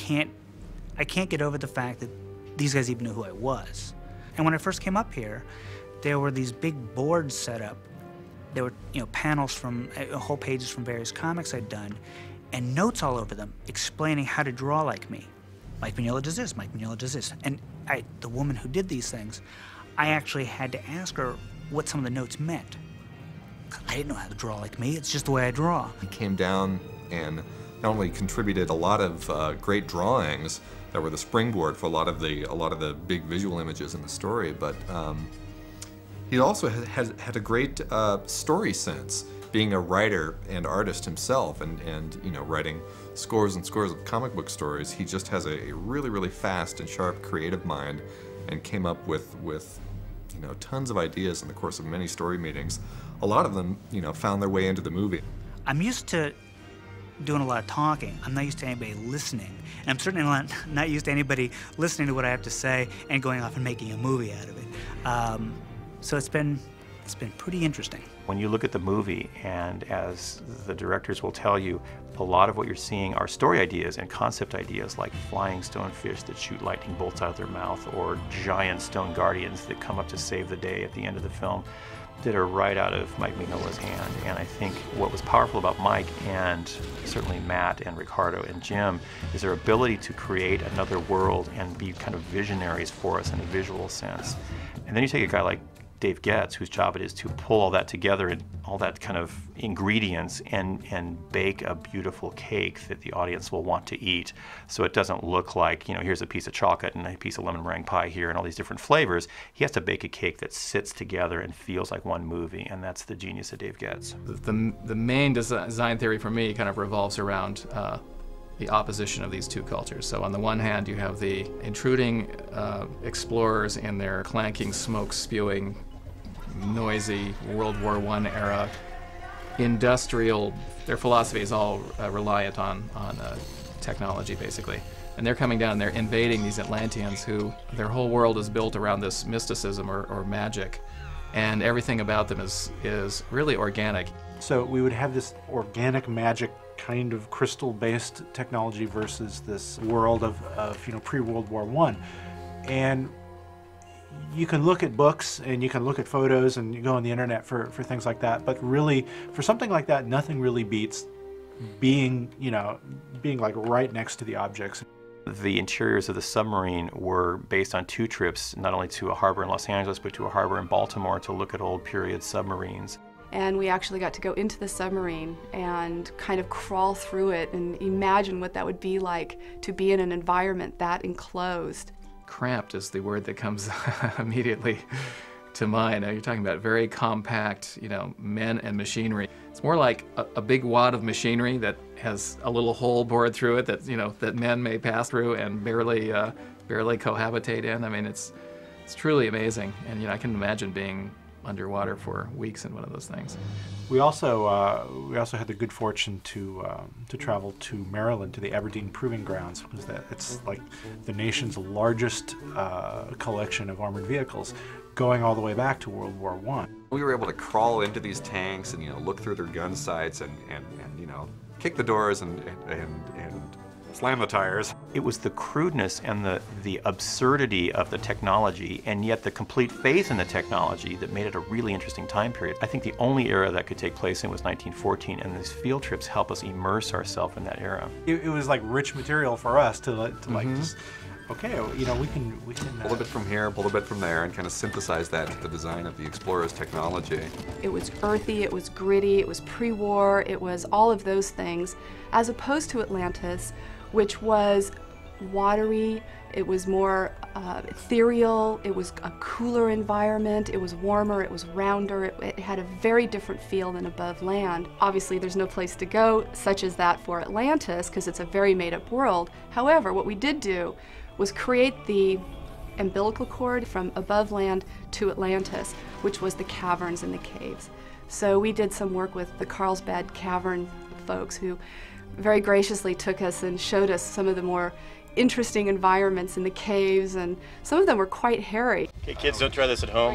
can't get over the fact that these guys even knew who I was. And when I first came up here, there were these big boards set up. There were panels from whole pages from various comics I'd done, and notes all over them explaining how to draw like me. Mike Mignola does this, Mike Mignola does this. And the woman who did these things, I actually had to ask her what some of the notes meant. I didn't know how to draw like me, it's just the way I draw. He came down and not only contributed a lot of great drawings that were the springboard for a lot of the big visual images in the story, but He also had a great story sense, being a writer and artist himself, and you know, writing scores and scores of comic book stories. He just has a really fast and sharp creative mind, and came up with you know, tons of ideas in the course of many story meetings. A lot of them, you know, found their way into the movie. I'm used to doing a lot of talking. I'm not used to anybody listening. And I'm certainly not used to anybody listening to what I have to say and going off and making a movie out of it. So it's been pretty interesting. When you look at the movie, and as the directors will tell you, a lot of what you're seeing are story ideas and concept ideas, like flying stonefish that shoot lightning bolts out of their mouth, or giant stone guardians that come up to save the day at the end of the film, that are right out of Mike Mignola's hand. And I think what was powerful about Mike, and certainly Matt and Ricardo and Jim, is their ability to create another world and be kind of visionaries for us in a visual sense. And then you take a guy like Dave Getz, whose job it is to pull all that together and all that kind of ingredients and bake a beautiful cake that the audience will want to eat. So it doesn't look like, you know, here's a piece of chocolate and a piece of lemon meringue pie here and all these different flavors. He has to bake a cake that sits together and feels like one movie, and that's the genius of Dave Getz. The main design theory for me kind of revolves around the opposition of these two cultures. So on the one hand, you have the intruding explorers in their clanking, smoke-spewing, noisy World War I era industrial. Their philosophy is all reliant on technology, basically. And they're coming down and they're invading these Atlanteans who, their whole world is built around this mysticism or magic. And everything about them is really organic. So we would have this organic magic kind of crystal-based technology versus this world of you know, pre-World War I. And you can look at books and you can look at photos and you go on the internet for things like that, but really, for something like that, nothing really beats being, you know, being like right next to the objects. The interiors of the submarine were based on 2 trips, not only to a harbor in Los Angeles, but to a harbor in Baltimore to look at old period submarines. And we actually got to go into the submarine and kind of crawl through it and imagine what that would be like to be in an environment that enclosed. Cramped is the word that comes immediately to mind. You're talking about very compact, you know, men and machinery. It's more like a big wad of machinery that has a little hole bored through it that, you know, that men may pass through and barely cohabitate in. I mean, it's truly amazing. And, you know, I can imagine being underwater for weeks in one of those things. We also had the good fortune to travel to Maryland, to the Aberdeen Proving Grounds, because it's like the nation's largest collection of armored vehicles, going all the way back to World War I. We were able to crawl into these tanks and, you know, look through their gun sights and you know, kick the doors and slam the tires. It was the crudeness and the absurdity of the technology, and yet the complete faith in the technology, that made it a really interesting time period. I think the only era that could take place in was 1914, and these field trips help us immerse ourselves in that era. It was like rich material for us to like just, okay, you know, we can pull a bit from here, pull a bit from there, and kind of synthesize that into the design of the explorer's technology. It was earthy, it was gritty, it was pre-war, it was all of those things, as opposed to Atlantis, which was watery, it was more ethereal, it was a cooler environment, it was warmer, it was rounder, it had a very different feel than above land. Obviously there's no place to go such as that for Atlantis, because it's a very made-up world. However, what we did do was create the umbilical cord from above land to Atlantis, which was the caverns and the caves. So we did some work with the Carlsbad Cavern folks, who very graciously took us and showed us some of the more interesting environments in the caves, and some of them were quite hairy. Okay, kids, don't try this at home.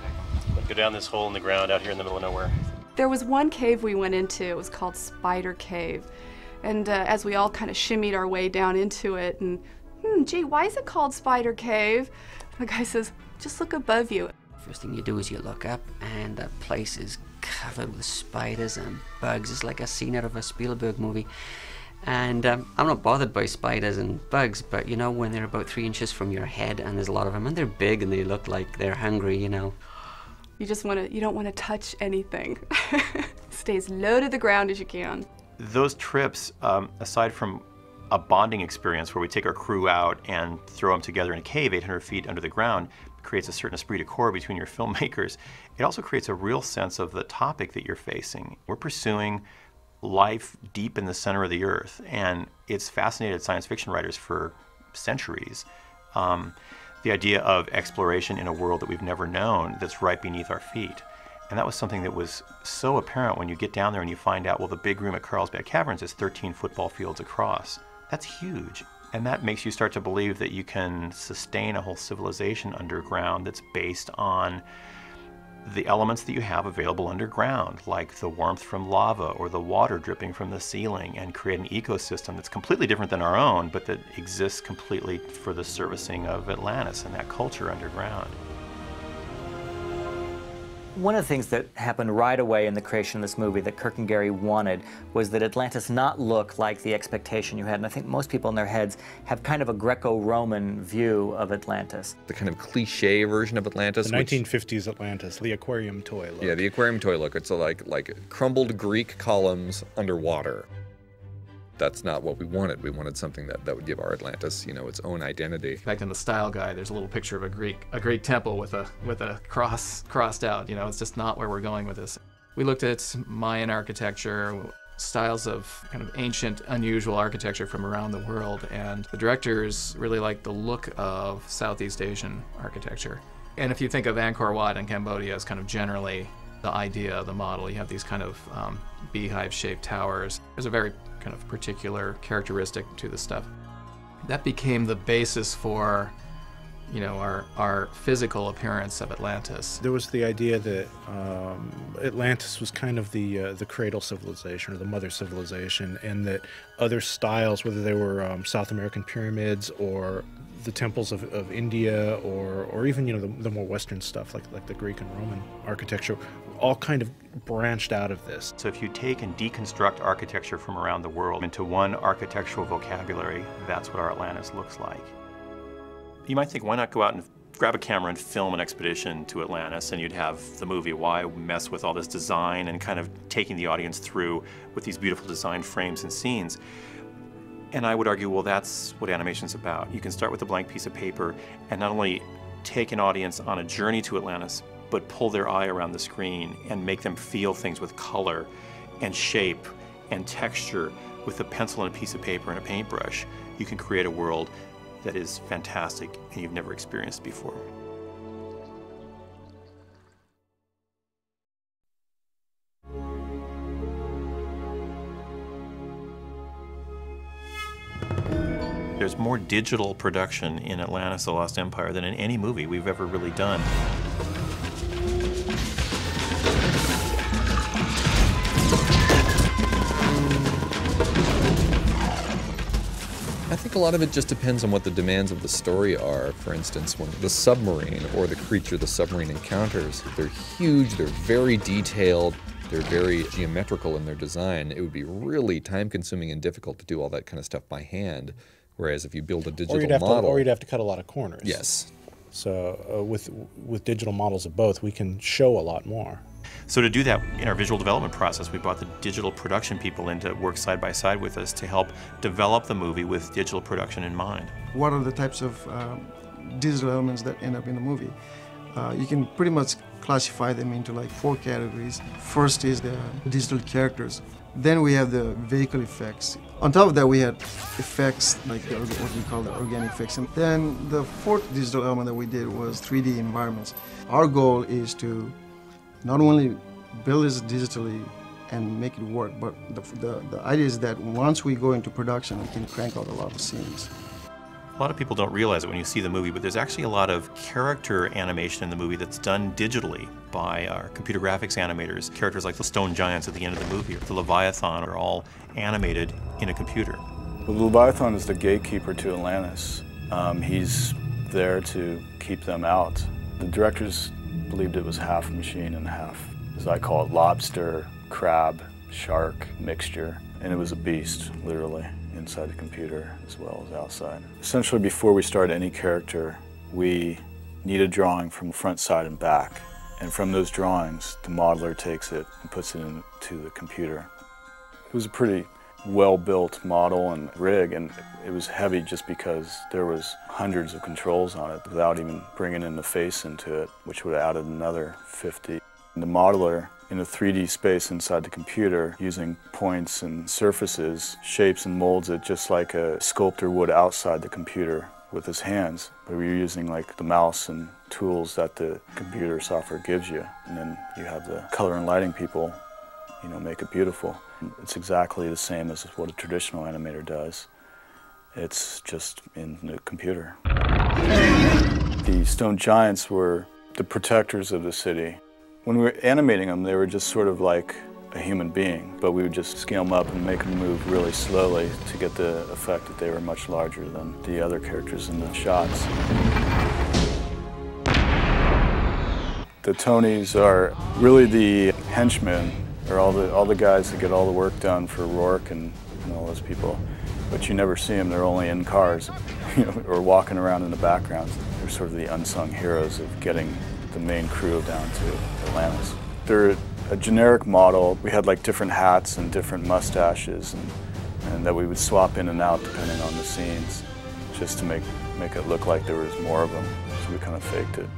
Go down this hole in the ground out here in the middle of nowhere. There was one cave we went into, it was called Spider Cave. And as we all kind of shimmied our way down into it, and, gee, why is it called Spider Cave? The guy says, just look above you. First thing you do is you look up, and the place is covered with spiders and bugs. It's like a scene out of a Spielberg movie. And I'm not bothered by spiders and bugs, but you know, when they're about 3 inches from your head and there's a lot of them and they're big and they look like they're hungry, you know. You don't want to touch anything. Stay as low to the ground as you can. Those trips, aside from a bonding experience where we take our crew out and throw them together in a cave 800 feet under the ground, creates a certain esprit de corps between your filmmakers, it also creates a real sense of the topic that you're facing. We're pursuing life deep in the center of the earth, and it's fascinated science fiction writers for centuries. The idea of exploration in a world that we've never known that's right beneath our feet. And that was something that was so apparent when you get down there and you find out, well, the big room at Carlsbad Caverns is 13 football fields across. That's huge. And that makes you start to believe that you can sustain a whole civilization underground that's based on the elements that you have available underground, like the warmth from lava or the water dripping from the ceiling, and create an ecosystem that's completely different than our own, but that exists completely for the servicing of Atlantis and that culture underground. One of the things that happened right away in the creation of this movie that Kirk and Gary wanted was that Atlantis not look like the expectation you had. And I think most people in their heads have kind of a Greco-Roman view of Atlantis. The kind of cliche version of Atlantis. The 1950s Atlantis, the aquarium toy look. Yeah, the aquarium toy look. It's like crumbled Greek columns underwater. That's not what we wanted. We wanted something that would give our Atlantis, you know, its own identity. In fact, in the style guide, there's a little picture of a Greek temple with a cross crossed out. You know, it's just not where we're going with this. We looked at Mayan architecture, styles of kind of ancient, unusual architecture from around the world, and the directors really liked the look of Southeast Asian architecture. And if you think of Angkor Wat in Cambodia as kind of generally the idea, the model, you have these kind of beehive-shaped towers. There's a very kind of particular characteristic to the stuff. That became the basis for, you know, our physical appearance of Atlantis. There was the idea that Atlantis was kind of the cradle civilization or the mother civilization, and that other styles, whether they were South American pyramids or the temples of India, or even, you know, the more Western stuff like the Greek and Roman architecture, all kind of branched out of this. So if you take and deconstruct architecture from around the world into one architectural vocabulary, that's what our Atlantis looks like. You might think, why not go out and grab a camera and film an expedition to Atlantis, and you'd have the movie. Why mess with all this design and kind of taking the audience through with these beautiful design frames and scenes? And I would argue, well, that's what animation's about. You can start with a blank piece of paper and not only take an audience on a journey to Atlantis, but pull their eye around the screen and make them feel things with color and shape and texture with a pencil and a piece of paper and a paintbrush. You can create a world that is fantastic and you've never experienced before. There's more digital production in Atlantis: The Lost Empire than in any movie we've ever really done. I think a lot of it just depends on what the demands of the story are. For instance, when the submarine or the creature the submarine encounters, they're huge, they're very detailed, they're very geometrical in their design. It would be really time-consuming and difficult to do all that kind of stuff by hand. Whereas if you build a digital model... Or you'd have to cut a lot of corners. Yes. So with digital models of both, we can show a lot more. So to do that in our visual development process, we brought the digital production people in to work side by side with us to help develop the movie with digital production in mind. What are the types of digital elements that end up in the movie? You can pretty much classify them into like 4 categories. First is the digital characters. Then we have the vehicle effects. On top of that, we had effects like what we call the organic effects. And then the 4th digital element that we did was 3D environments. Our goal is to not only build this digitally and make it work, but the idea is that once we go into production, we can crank out a lot of scenes. A lot of people don't realize it when you see the movie, but there's actually a lot of character animation in the movie that's done digitally by our computer graphics animators. Characters like the stone giants at the end of the movie, or the Leviathan, are all animated in a computer. The Leviathan is the gatekeeper to Atlantis. He's there to keep them out. The directors believed it was half machine and half, as I call it, lobster, crab, shark mixture. And it was a beast, literally, inside the computer as well as outside. Essentially, before we start any character, we need a drawing from front, side, and back. And from those drawings, the modeler takes it and puts it into the computer. It was a pretty well-built model and rig, and it was heavy just because there was hundreds of controls on it without even bringing in the face into it, which would have added another 50. And the modeler in a 3D space inside the computer, using points and surfaces, shapes and molds it just like a sculptor would outside the computer with his hands. But we're using like the mouse and tools that the computer software gives you. And then you have the color and lighting people, you know, make it beautiful. It's exactly the same as what a traditional animator does. It's just in the computer. The stone giants were the protectors of the city. When we were animating them, they were just sort of like a human being, but we would just scale them up and make them move really slowly to get the effect that they were much larger than the other characters in the shots. The Tonys are really the henchmen, or all the guys that get all the work done for Rourke and all those people. But you never see them, they're only in cars, you know, or walking around in the background. They're sort of the unsung heroes of getting the main crew down to Atlantis. They're a generic model. We had like different hats and different mustaches and that we would swap in and out depending on the scenes, just to make it look like there was more of them. So we kind of faked it.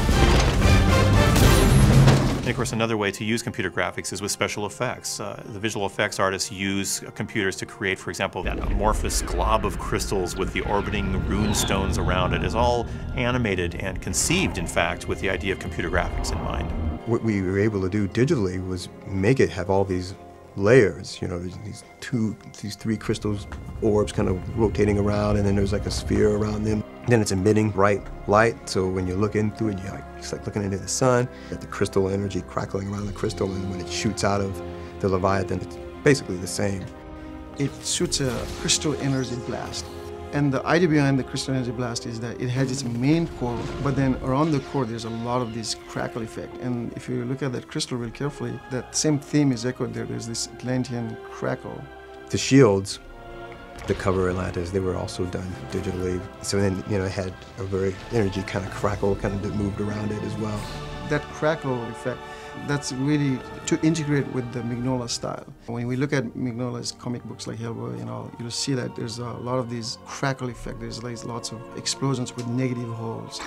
And of course, another way to use computer graphics is with special effects. The visual effects artists use computers to create, for example, that amorphous glob of crystals with the orbiting rune stones around it is all animated and conceived, in fact, with the idea of computer graphics in mind. What we were able to do digitally was make it have all these layers, you know, these three crystals, orbs kind of rotating around, and then there's like a sphere around them. Then it's emitting bright light, so when you look into it, it's like looking into the sun. You got the crystal energy crackling around the crystal, and when it shoots out of the Leviathan, it's basically the same. It shoots a crystal energy blast. And the idea behind the crystal energy blast is that it has its main core, but then around the core there's a lot of this crackle effect. And if you look at that crystal real carefully, that same theme is echoed there. There's this Atlantean crackle. The shields, the cover Atlantis, they were also done digitally. So then, you know, it had a very energy kind of crackle kind of that moved around it as well. That crackle effect, that's really to integrate with the Mignola style. When we look at Mignola's comic books like Hellboy and all, you'll see that there's a lot of these crackle effect. There's like lots of explosions with negative holes.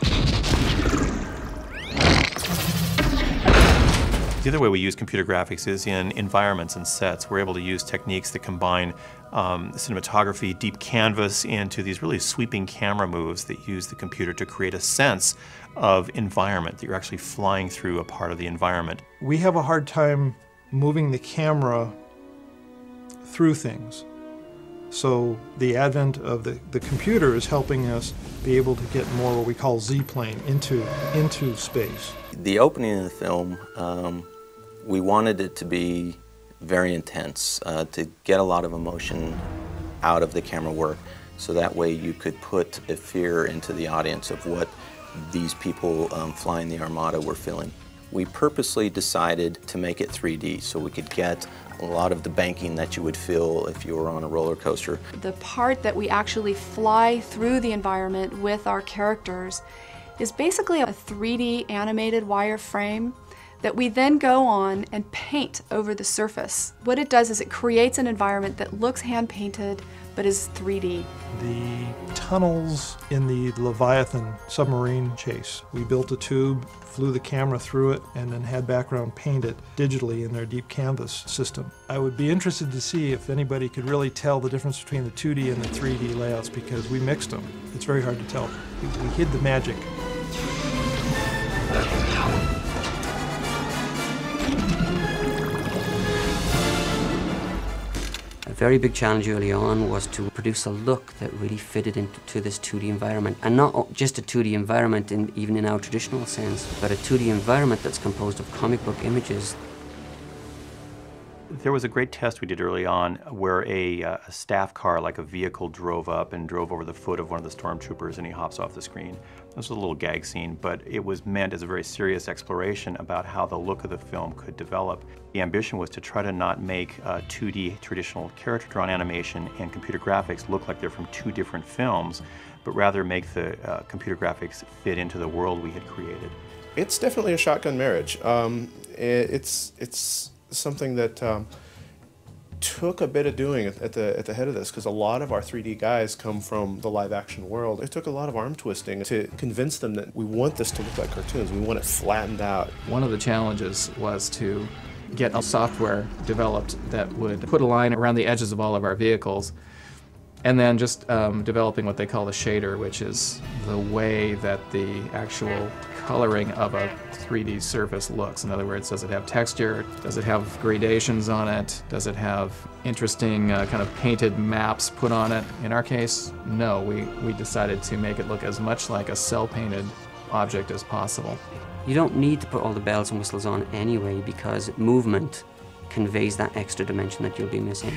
The other way we use computer graphics is in environments and sets. We're able to use techniques that combine cinematography, deep canvas, into these really sweeping camera moves that use the computer to create a sense of environment, that you're actually flying through a part of the environment. We have a hard time moving the camera through things. So the advent of the computer is helping us be able to get more what we call Z-plane into space. The opening of the film, we wanted it to be very intense, to get a lot of emotion out of the camera work, so that way you could put a fear into the audience of what these people flying the Armada were feeling. We purposely decided to make it 3D so we could get a lot of the banking that you would feel if you were on a roller coaster. The part that we actually fly through the environment with our characters is basically a 3D animated wireframe that we then go on and paint over the surface. What it does is it creates an environment that looks hand-painted but is 3D. The tunnels in the Leviathan submarine chase, we built a tube, flew the camera through it, and then had background painted digitally in their deep canvas system. I would be interested to see if anybody could really tell the difference between the 2D and the 3D layouts, because we mixed them. It's very hard to tell. We hid the magic. A very big challenge early on was to produce a look that really fitted into this 2D environment, and not just a 2D environment even in our traditional sense, but a 2D environment that's composed of comic book images. There was a great test we did early on where a staff car, like a vehicle, drove up and drove over the foot of one of the stormtroopers, and he hops off the screen. It was a little gag scene, but it was meant as a very serious exploration about how the look of the film could develop. The ambition was to try to not make 2D traditional character-drawn animation and computer graphics look like they're from two different films, but rather make the computer graphics fit into the world we had created. It's definitely a shotgun marriage. It's something that took a bit of doing at the head of this, because a lot of our 3D guys come from the live action world. It took a lot of arm twisting to convince them that we want this to look like cartoons. We want it flattened out. One of the challenges was to get a software developed that would put a line around the edges of all of our vehicles, and then just developing what they call the shader, which is the way that the actual coloring of a 3D surface looks. In other words, does it have texture? Does it have gradations on it? Does it have interesting kind of painted maps put on it? In our case, no. We decided to make it look as much like a cell-painted object as possible. You don't need to put all the bells and whistles on anyway, because movement conveys that extra dimension that you'll be missing.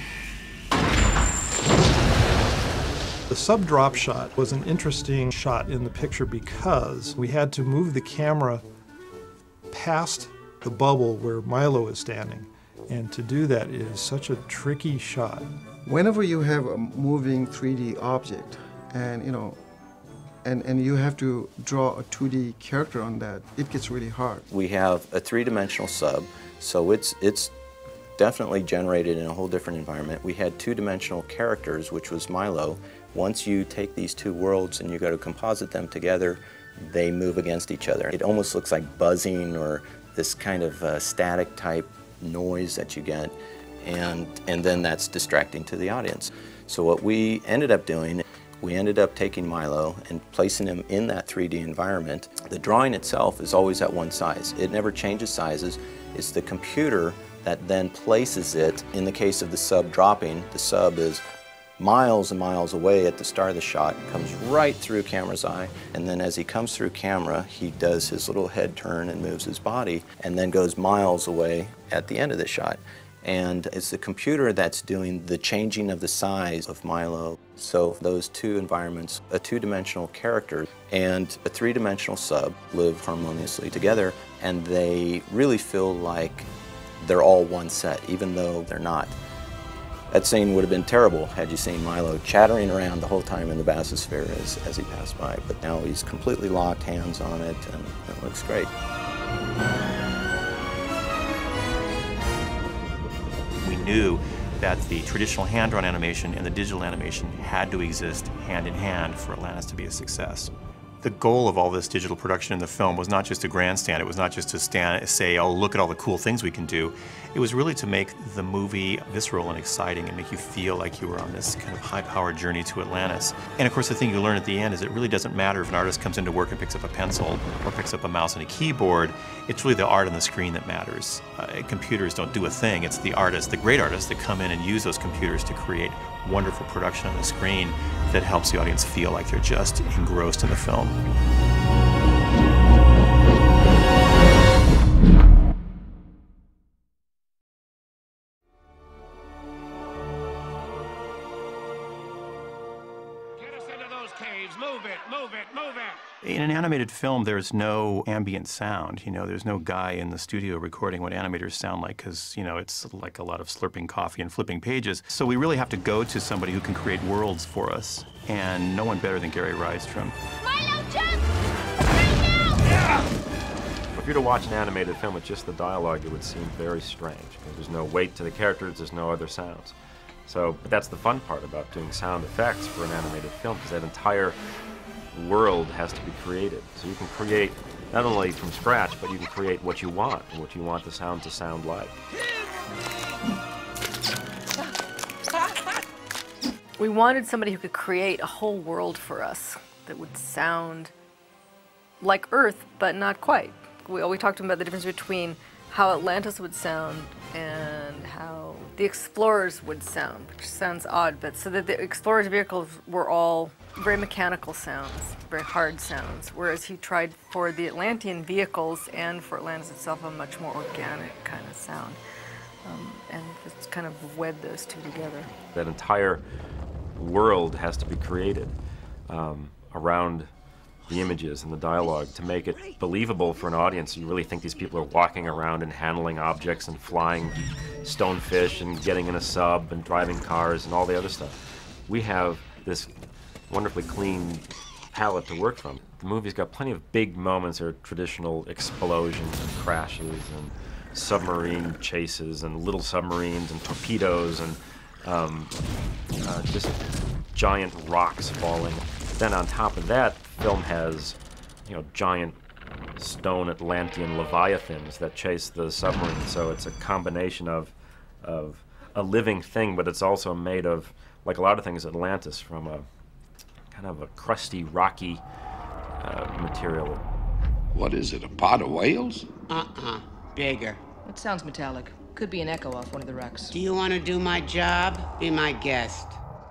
The sub-drop shot was an interesting shot in the picture because we had to move the camera past the bubble where Milo is standing. And to do that is such a tricky shot. Whenever you have a moving 3D object and, you know, and you have to draw a 2D character on that, it gets really hard. We have a three-dimensional sub, so it's definitely generated in a whole different environment. We had two-dimensional characters, which was Milo. Once you take these two worlds and you go to composite them together, they move against each other. It almost looks like buzzing or this kind of static type noise that you get, and then that's distracting to the audience. So what we ended up doing, we ended up taking Milo and placing him in that 3D environment. The drawing itself is always at one size. It never changes sizes. It's the computer that then places it. In the case of the sub dropping, the sub is miles and miles away at the start of the shot, comes right through camera's eye, and then as he comes through camera, he does his little head turn and moves his body, and then goes miles away at the end of the shot. And it's the computer that's doing the changing of the size of Milo. So those two environments, a two-dimensional character and a three-dimensional sub, live harmoniously together, and they really feel like they're all one set, even though they're not. That scene would have been terrible had you seen Milo chattering around the whole time in the bathysphere as he passed by, but now he's completely locked hands on it, and it looks great. We knew that the traditional hand-drawn animation and the digital animation had to exist hand in hand for Atlantis to be a success. The goal of all this digital production in the film was not just to grandstand, it was not just to say, oh, look at all the cool things we can do. It was really to make the movie visceral and exciting and make you feel like you were on this kind of high-powered journey to Atlantis. And of course, the thing you learn at the end is it really doesn't matter if an artist comes into work and picks up a pencil or picks up a mouse and a keyboard. It's really the art on the screen that matters. Computers don't do a thing. It's the artists, the great artists, that come in and use those computers to create wonderful production on the screen that helps the audience feel like they're just engrossed in the film. In an animated film, there's no ambient sound. You know, there's no guy in the studio recording what animators sound like, because, you know, it's like a lot of slurping coffee and flipping pages. So we really have to go to somebody who can create worlds for us, and no one better than Gary Rydstrom. Milo, jump! Right now! If you were to watch an animated film with just the dialogue, it would seem very strange, because there's no weight to the characters, there's no other sounds. So, but that's the fun part about doing sound effects for an animated film, because that entire world has to be created. So you can create not only from scratch, but you can create what you want and what you want the sound to sound like. We wanted somebody who could create a whole world for us that would sound like Earth, but not quite. We talked about the difference between how Atlantis would sound and how the Explorers would sound, which sounds odd, but so that the Explorers' vehicles were all very mechanical sounds, very hard sounds, whereas he tried for the Atlantean vehicles and for Atlantis itself a much more organic kind of sound, and just kind of wed those two together. That entire world has to be created around the images and the dialogue to make it believable for an audience. You really think these people are walking around and handling objects and flying stonefish and getting in a sub and driving cars and all the other stuff. We have this wonderfully clean palette to work from. The movie's got plenty of big moments or traditional explosions and crashes and submarine chases and little submarines and torpedoes and just giant rocks falling. Then on top of that, film has, you know, giant stone Atlantean leviathans that chase the submarine. So it's a combination of a living thing, but it's also made of, like a lot of things, Atlantis, from a kind of a crusty, rocky material. What is it, a pod of whales? Bigger. It sounds metallic. Could be an echo off one of the wrecks. Do you want to do my job? Be my guest.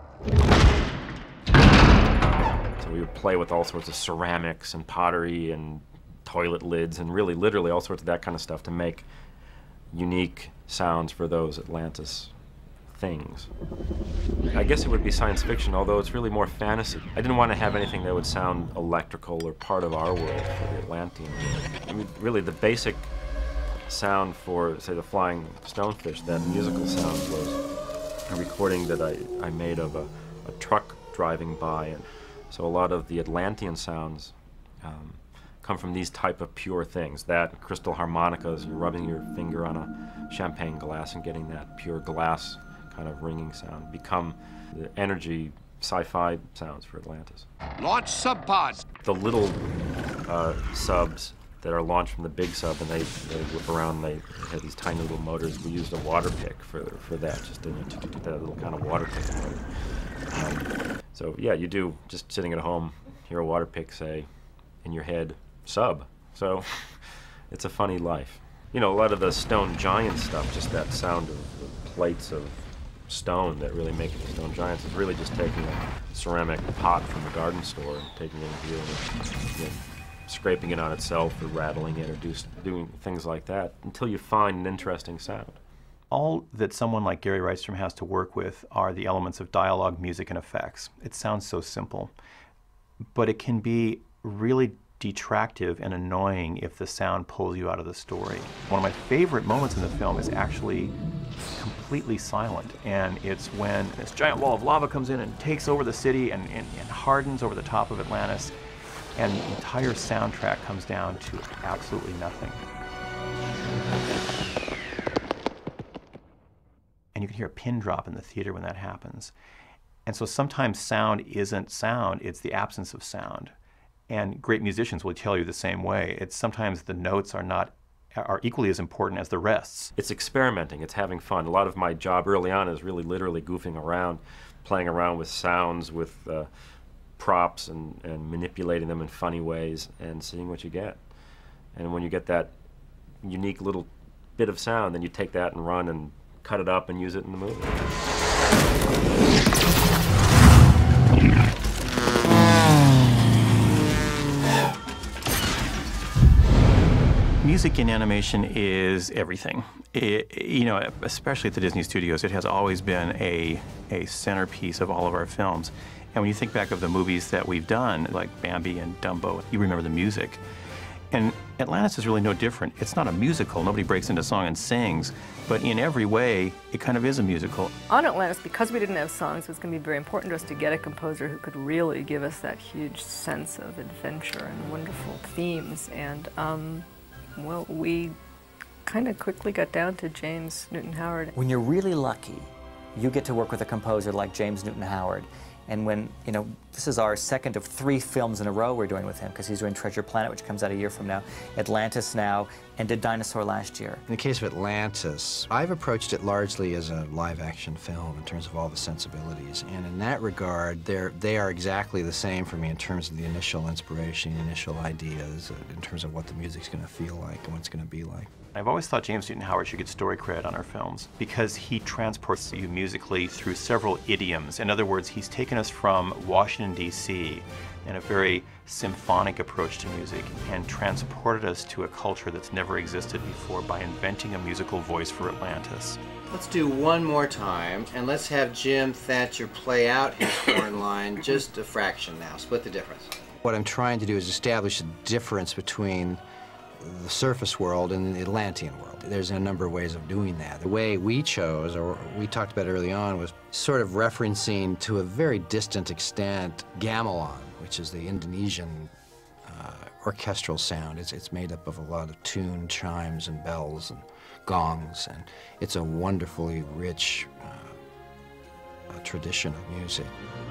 So we would play with all sorts of ceramics and pottery and toilet lids and really literally all sorts of that kind of stuff to make unique sounds for those Atlantis things. I guess it would be science fiction, although it's really more fantasy. I didn't want to have anything that would sound electrical or part of our world for the Atlantean world. I mean, really the basic sound for, say, the flying stonefish, that musical sound, was a recording that I made of a truck driving by. And so a lot of the Atlantean sounds come from these type of pure things. That crystal harmonicas, you're rubbing your finger on a champagne glass and getting that pure glass kind of ringing sound, become the energy sci-fi sounds for Atlantis. Launch subpods. The little subs that are launched from the big sub, and they whip around, they have these tiny little motors. We used a water pick for that, just that little kind of water pick motor. So yeah, you do, just sitting at home, hear a water pick say in your head, sub. So it's a funny life. You know, a lot of the stone giant stuff, just that sound of plates of stone that really make it stone giants, is really just taking a ceramic pot from the garden store and taking it in here and scraping it on itself or rattling it or doing things like that until you find an interesting sound. All that someone like Gary Rydstrom has to work with are the elements of dialogue, music, and effects. It sounds so simple, but it can be really detractive and annoying if the sound pulls you out of the story. One of my favorite moments in the film is actually completely silent, and it's when this giant wall of lava comes in and takes over the city and hardens over the top of Atlantis, and the entire soundtrack comes down to absolutely nothing. And you can hear a pin drop in the theater when that happens. And so sometimes sound isn't sound, it's the absence of sound. And great musicians will tell you the same way. It's sometimes the notes are equally as important as the rests. It's experimenting, it's having fun. A lot of my job early on is really literally goofing around, playing around with sounds, with props, and manipulating them in funny ways and seeing what you get. And when you get that unique little bit of sound, then you take that and run and cut it up and use it in the movie. Music in animation is everything. You know, especially at the Disney Studios, it has always been a centerpiece of all of our films. And when you think back of the movies that we've done, like Bambi and Dumbo, you remember the music. And Atlantis is really no different. It's not a musical. Nobody breaks into song and sings. But in every way, it kind of is a musical. On Atlantis, because we didn't have songs, it was going to be very important to us to get a composer who could really give us that huge sense of adventure and wonderful themes. And, well, we kind of quickly got down to James Newton Howard. When you're really lucky, you get to work with a composer like James Newton Howard. And when, you know, this is our second of 3 films in a row we're doing with him, because he's doing Treasure Planet, which comes out a year from now, Atlantis now, and did Dinosaur last year. In the case of Atlantis, I've approached it largely as a live-action film in terms of all the sensibilities. And in that regard, they are exactly the same for me in terms of the initial inspiration, the initial ideas, in terms of what the music's going to feel like and what it's going to be like. I've always thought James Newton Howard should get story credit on our films because he transports you musically through several idioms. In other words, he's taken us from Washington, D.C. and a very symphonic approach to music and transported us to a culture that's never existed before by inventing a musical voice for Atlantis. Let's do one more time, and let's have Jim Thatcher play out his horn line just a fraction now. Split the difference. What I'm trying to do is establish a difference between the surface world and the Atlantean world. There's a number of ways of doing that. The way we chose, or we talked about early on, was sort of referencing to a very distant extent gamelan, which is the Indonesian orchestral sound. It's made up of a lot of tune, chimes, and bells and gongs, and it's a wonderfully rich tradition of music.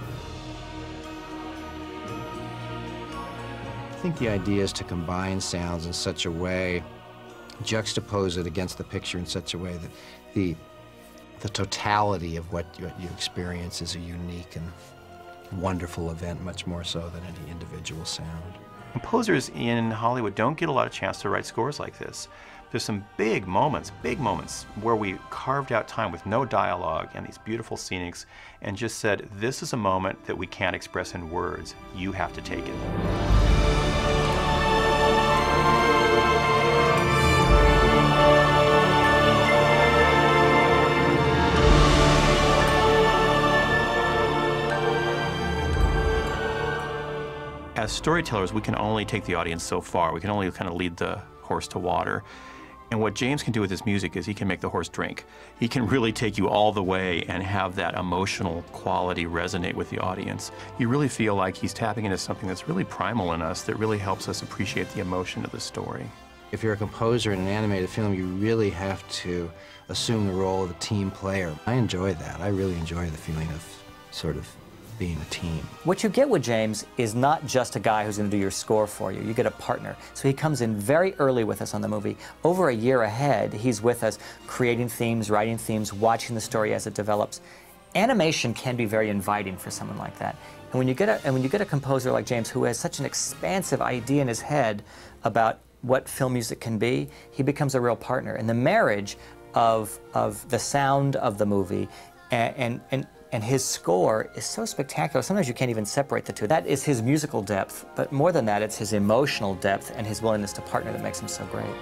I think the idea is to combine sounds in such a way, juxtapose it against the picture in such a way that the totality of what you experience is a unique and wonderful event, much more so than any individual sound. Composers in Hollywood don't get a lot of chance to write scores like this. There's some big moments where we carved out time with no dialogue and these beautiful scenics and just said, this is a moment that we can't express in words. You have to take it. As storytellers, we can only take the audience so far. We can only kind of lead the horse to water. And what James can do with his music is he can make the horse drink. He can really take you all the way and have that emotional quality resonate with the audience. You really feel like he's tapping into something that's really primal in us that really helps us appreciate the emotion of the story. If you're a composer in an animated film, you really have to assume the role of a team player. I enjoy that. I really enjoy the feeling of sort of being a team. What you get with James is not just a guy who's going to do your score for you. You get a partner. So he comes in very early with us on the movie. Over a year ahead, he's with us creating themes, writing themes, watching the story as it develops. Animation can be very inviting for someone like that. And when you get a composer like James who has such an expansive idea in his head about what film music can be, he becomes a real partner. And the marriage of the sound of the movie and his score is so spectacular, sometimes you can't even separate the two. That is his musical depth, but more than that, it's his emotional depth and his willingness to partner that makes him so great.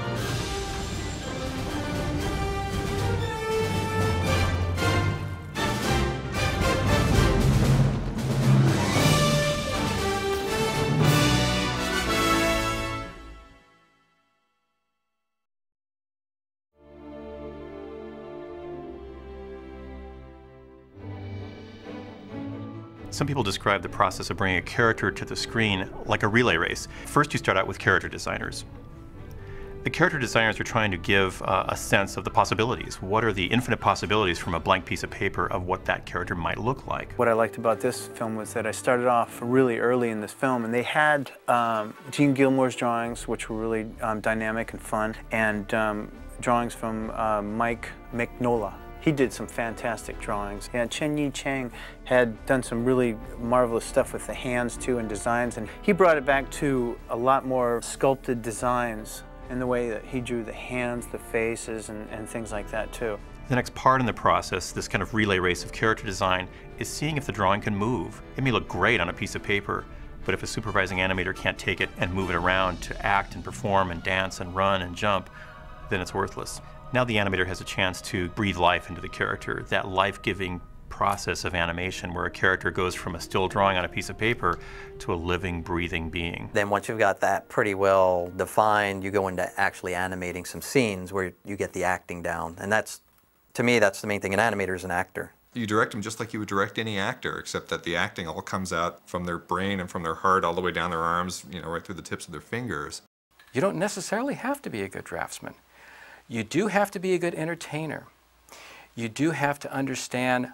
Some people describe the process of bringing a character to the screen like a relay race. First, you start out with character designers. The character designers are trying to give a sense of the possibilities. What are the infinite possibilities from a blank piece of paper of what that character might look like? What I liked about this film was that I started off really early in this film, and they had Gene Gilmore's drawings, which were really dynamic and fun, and drawings from Mike Mignola. He did some fantastic drawings. And Chen Yi Chang had done some really marvelous stuff with the hands too and designs, and he brought it back to a lot more sculpted designs in the way that he drew the hands, the faces, and things like that too. The next part in the process, this kind of relay race of character design, is seeing if the drawing can move. It may look great on a piece of paper, but if a supervising animator can't take it and move it around to act and perform and dance and run and jump, then it's worthless. Now the animator has a chance to breathe life into the character, that life-giving process of animation where a character goes from a still drawing on a piece of paper to a living, breathing being. Then once you've got that pretty well defined, you go into actually animating some scenes where you get the acting down. And that's, to me, that's the main thing. An animator is an actor. You direct them just like you would direct any actor, except that the acting all comes out from their brain and from their heart all the way down their arms, you know, right through the tips of their fingers. You don't necessarily have to be a good draftsman. You do have to be a good entertainer. You do have to understand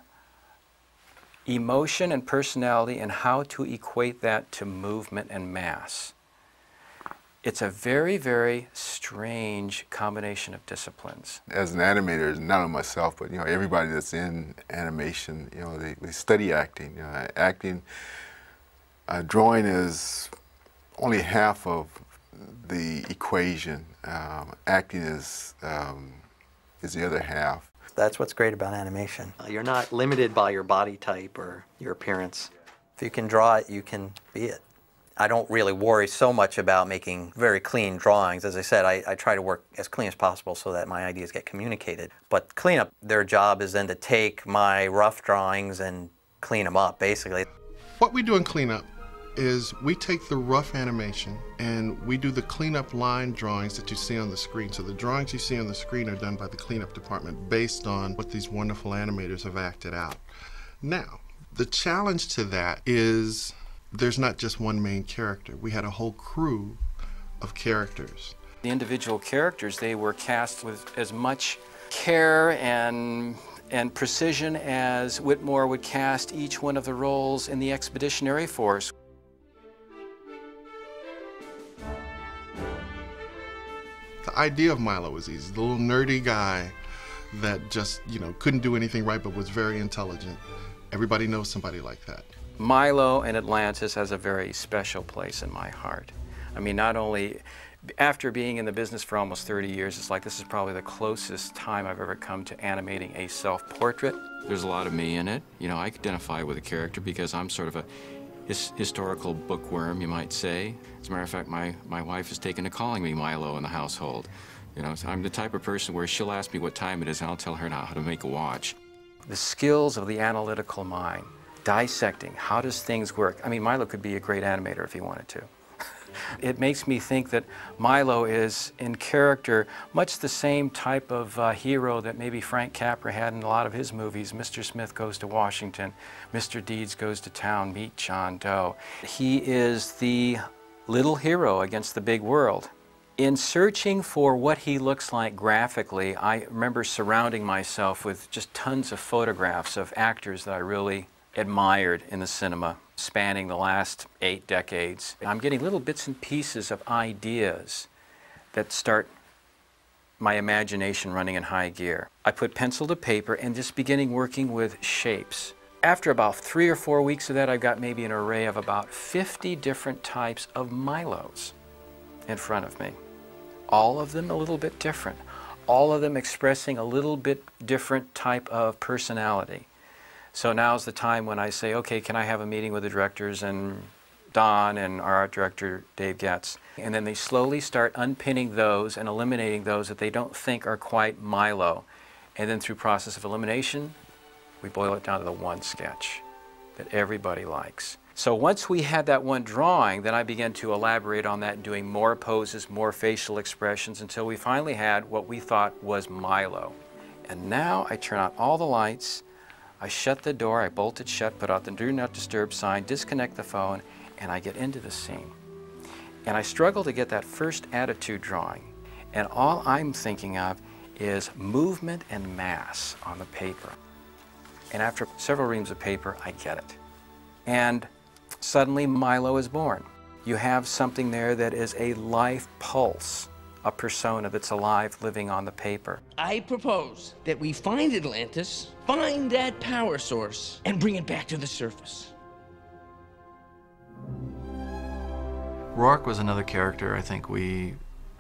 emotion and personality and how to equate that to movement and mass. It's a very, very strange combination of disciplines. As an animator, not only myself, but everybody that's in animation, they study acting. Drawing is only half of the equation. Acting is the other half. That's what's great about animation. You're not limited by your body type or your appearance. If you can draw it, you can be it. I don't really worry so much about making very clean drawings. As I said, I try to work as clean as possible so that my ideas get communicated. But cleanup, their job is then to take my rough drawings and clean them up, basically. What we do in cleanup is we take the rough animation and we do the cleanup line drawings that you see on the screen. So the drawings you see on the screen are done by the cleanup department based on what these wonderful animators have acted out. Now, the challenge to that is there's not just one main character. We had a whole crew of characters. The individual characters, they were cast with as much care and precision as Whitmore would cast each one of the roles in the Expeditionary Force. The idea of Milo was easy. The little nerdy guy that just, couldn't do anything right but was very intelligent. Everybody knows somebody like that. Milo and Atlantis has a very special place in my heart. I mean, not only after being in the business for almost 30 years, it's like this is probably the closest time I've ever come to animating a self-portrait. There's a lot of me in it. I identify with a character because I'm sort of a historical bookworm, you might say. As a matter of fact, my wife has taken to calling me Milo in the household. So I'm the type of person where she'll ask me what time it is and I'll tell her how to make a watch. The skills of the analytical mind, dissecting, how does things work? I mean, Milo could be a great animator if he wanted to. It makes me think that Milo is, in character, much the same type of hero that maybe Frank Capra had in a lot of his movies. Mr. Smith Goes to Washington, Mr. Deeds Goes to Town, Meet John Doe. He is the little hero against the big world. In searching for what he looks like graphically, I remember surrounding myself with just tons of photographs of actors that I really admired in the cinema, spanning the last 8 decades. I'm getting little bits and pieces of ideas that start my imagination running in high gear. I put pencil to paper and just beginning working with shapes. After about 3 or 4 weeks of that, I've got maybe an array of about 50 different types of Milos in front of me. All of them a little bit different. All of them expressing a little bit different type of personality. So now's the time when I say, okay, can I have a meeting with the directors and Don and our art director, Dave Getz? And then they slowly start unpinning those and eliminating those that they don't think are quite Milo. And then through process of elimination, we boil it down to the one sketch that everybody likes. So once we had that one drawing, then I began to elaborate on that, doing more poses, more facial expressions, until we finally had what we thought was Milo. And now I turn out all the lights, I shut the door, I bolt it shut, put out the do not disturb sign, disconnect the phone, and I get into the scene. And I struggle to get that first attitude drawing. And all I'm thinking of is movement and mass on the paper. And after several reams of paper, I get it. And suddenly Milo is born. You have something there that is a life pulse, a persona that's alive, living on the paper. I propose that we find Atlantis, find that power source, and bring it back to the surface. Rourke was another character I think we,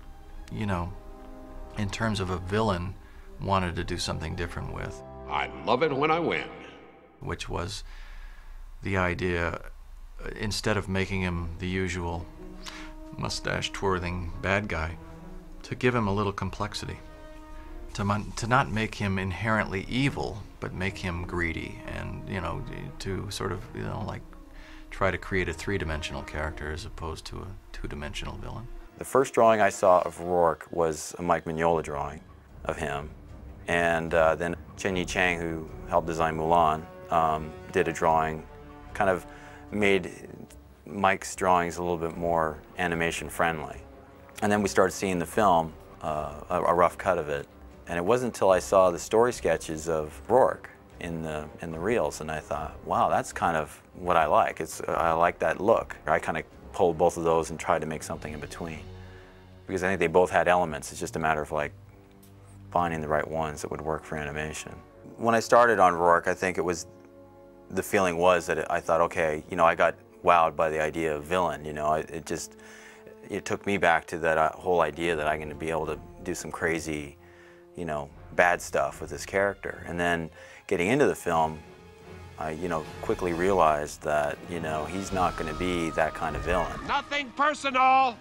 in terms of a villain, wanted to do something different with. I love it when I win. Which was the idea, instead of making him the usual mustache-twirling bad guy, to give him a little complexity. To not make him inherently evil, but make him greedy, and, to sort of, try to create a three-dimensional character as opposed to a two-dimensional villain. The first drawing I saw of Rourke was a Mike Mignola drawing of him. And then Chen Yi Chang, who helped design Mulan, did a drawing, kind of made Mike's drawings a little bit more animation friendly. And then we started seeing the film, a rough cut of it. And it wasn't until I saw the story sketches of Rourke in the reels, and I thought, wow, that's kind of what I like. I like that look. I kind of pulled both of those and tried to make something in between. Because I think they both had elements. It's just a matter of finding the right ones that would work for animation. When I started on Rourke, I think the feeling was that I thought, okay, I got wowed by the idea of villain. It took me back to that whole idea that I'm going to be able to do some crazy, bad stuff with this character. And then getting into the film, I, quickly realized that, he's not going to be that kind of villain. Nothing personal.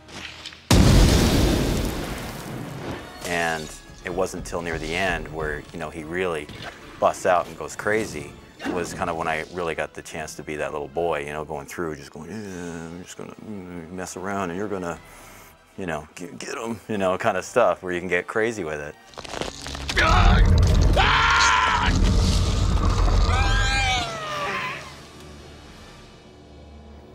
And it wasn't until near the end where, he really busts out and goes crazy. It was kind of when I really got the chance to be that little boy, going through, just going, I'm just gonna mess around and you're gonna, get him, kind of stuff where you can get crazy with it.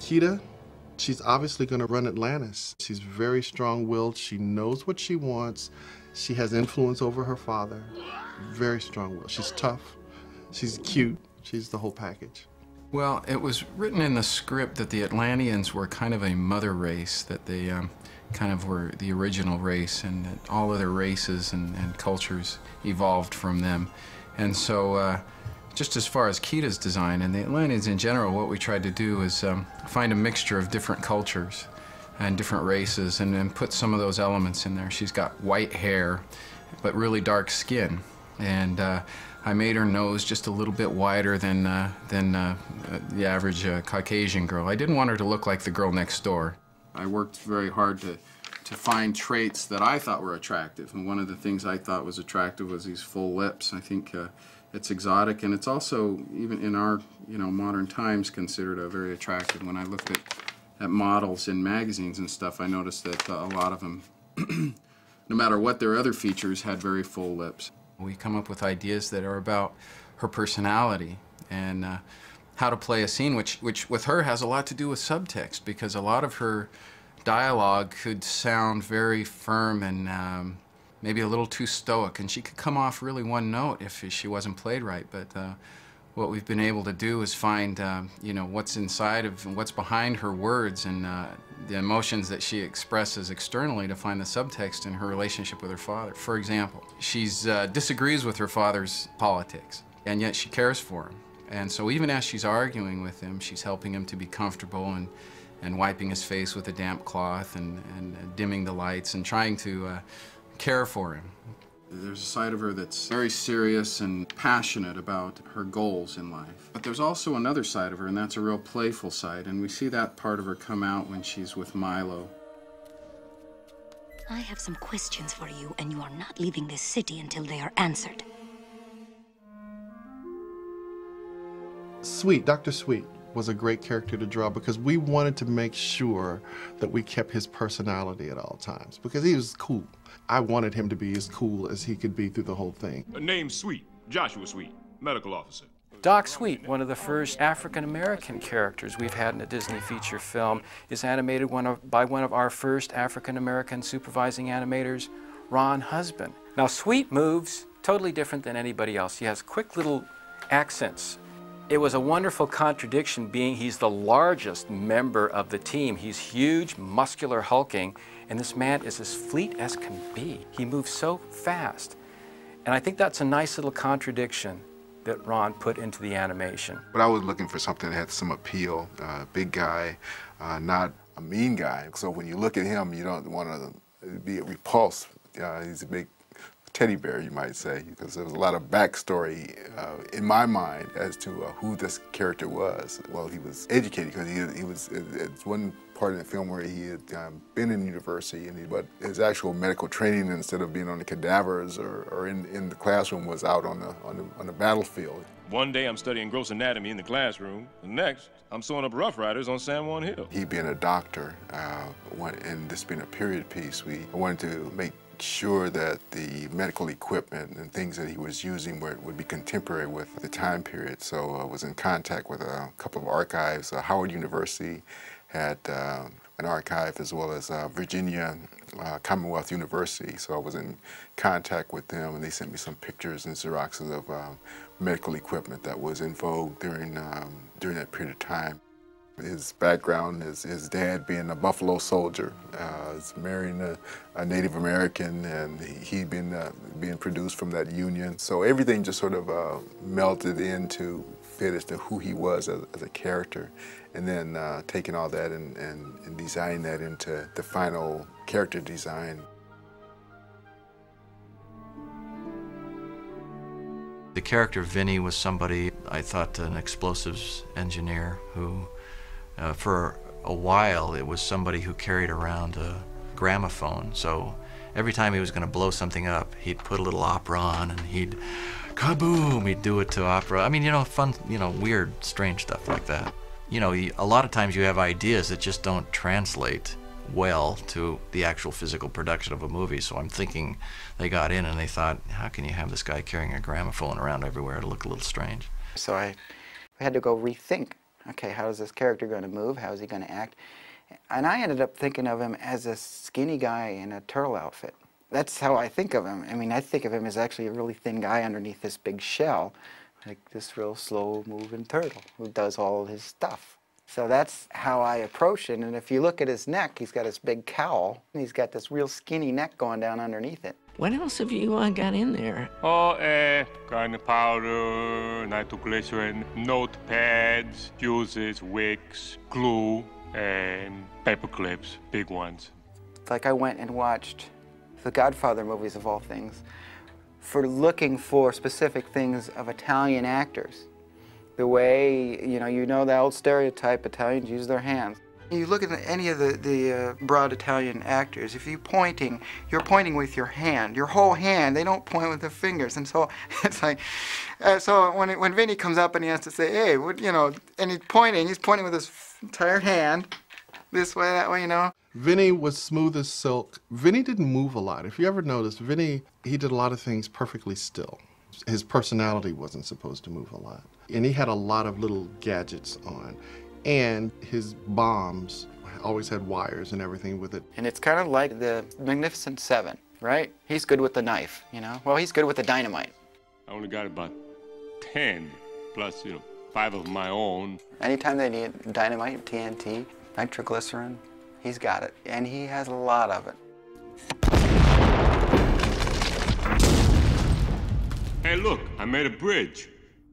Kida, she's obviously going to run Atlantis. She's very strong-willed. She knows what she wants. She has influence over her father. Very strong-willed. She's tough. She's cute. She's the whole package. Well, it was written in the script that the Atlanteans were kind of a mother race, that they kind of were the original race, and that all other races and cultures evolved from them. And so, just as far as Kida's design and the Atlanteans in general, what we tried to do is find a mixture of different cultures and different races and put some of those elements in there. She's got white hair, but really dark skin. And I made her nose just a little bit wider than the average Caucasian girl. I didn't want her to look like the girl next door. I worked very hard to find traits that I thought were attractive. And one of the things I thought was attractive was these full lips. I think it's exotic, and it's also, even in our modern times, considered very attractive. When I looked at models in magazines and stuff, I noticed that a lot of them, no matter what their other features, had very full lips. We come up with ideas that are about her personality and how to play a scene, which with her has a lot to do with subtext, because a lot of her dialogue could sound very firm and maybe a little too stoic, and she could come off really one note if she wasn't played right. But what we've been able to do is find what's inside of and what's behind her words and the emotions that she expresses externally, to find the subtext in her relationship with her father. For example, she disagrees with her father's politics, and yet she cares for him. And so even as she's arguing with him, she's helping him to be comfortable and wiping his face with a damp cloth and dimming the lights and trying to care for him. There's a side of her that's very serious and passionate about her goals in life. But there's also another side of her, and that's a real playful side, and we see that part of her come out when she's with Milo. I have some questions for you, and you are not leaving this city until they are answered. Sweet, Dr. Sweet was a great character to draw because we wanted to make sure that we kept his personality at all times, because he was cool. I wanted him to be as cool as he could be through the whole thing. Name Sweet, Joshua Sweet, medical officer. Doc Sweet, one of the first African-American characters we've had in a Disney feature film, is animated by one of our first African-American supervising animators, Ron Husband. Now, Sweet moves totally different than anybody else. He has quick little accents. It was a wonderful contradiction, being he's the largest member of the team. He's huge, muscular, hulking, and this man is as fleet as can be. He moves so fast. And I think that's a nice little contradiction that Ron put into the animation. But I was looking for something that had some appeal. Big guy, not a mean guy. So when you look at him, you don't want to be repulsed. He's a big teddy bear, you might say, because there was a lot of backstory in my mind as to who this character was. Well, he was educated because he was, it's one part of the film where he had been in university, but his actual medical training, instead of being on the cadavers or in the classroom, was out on the battlefield. One day I'm studying gross anatomy in the classroom. The next, I'm sewing up Rough Riders on San Juan Hill. He being a doctor, and this being a period piece, I wanted to make sure that the medical equipment and things that he was using would be contemporary with the time period. So I was in contact with a couple of archives. Howard University had an archive, as well as Virginia Commonwealth University. So I was in contact with them, and they sent me some pictures and xeroxes of medical equipment that was in vogue during that period of time. His background is his dad being a Buffalo soldier, marrying a Native American, and he'd been being produced from that union. So everything just sort of melted into fit as to who he was as a character, and then taking all that and designing that into the final character design. The character Vinny was somebody, I thought, an explosives engineer who for a while, it was somebody who carried around a gramophone. So every time he was going to blow something up, he'd put a little opera on, and he'd kaboom, he'd do it to opera. I mean, fun, weird, strange stuff like that. A lot of times you have ideas that just don't translate well to the actual physical production of a movie. So I'm thinking they got in and they thought, how can you have this guy carrying a gramophone around everywhere to look a little strange? So I had to go rethink okay, how is this character going to move? How is he going to act? And I ended up thinking of him as a skinny guy in a turtle outfit. That's how I think of him. I mean, I think of him as actually a really thin guy underneath this big shell, like this real slow-moving turtle who does all his stuff. So that's how I approach it. And if you look at his neck, he's got this big cowl, and he's got this real skinny neck going down underneath it. What else have you got in there? Oh, gunpowder, nitroglycerin, notepads, fuses, wicks, glue, and paper clips, big ones. Like I went and watched the Godfather movies, of all things, for looking for specific things of Italian actors. The way, you know the old stereotype, Italians use their hands. You look at any of the broad Italian actors, if you're pointing with your hand, your whole hand. They don't point with their fingers. And so it's like, so when Vinny comes up and he has to say, hey, what, and he's pointing with his entire hand, this way, that way, Vinny was smooth as silk. Vinny didn't move a lot. If you ever noticed, Vinny, he did a lot of things perfectly still. His personality wasn't supposed to move a lot. And he had a lot of little gadgets on. And his bombs always had wires and everything with it. And it's kind of like the Magnificent Seven, right? He's good with the knife, Well, he's good with the dynamite. I only got about 10, plus, 5 of my own. Anytime they need dynamite, TNT, nitroglycerin, he's got it. And he has a lot of it. Hey, look, I made a bridge.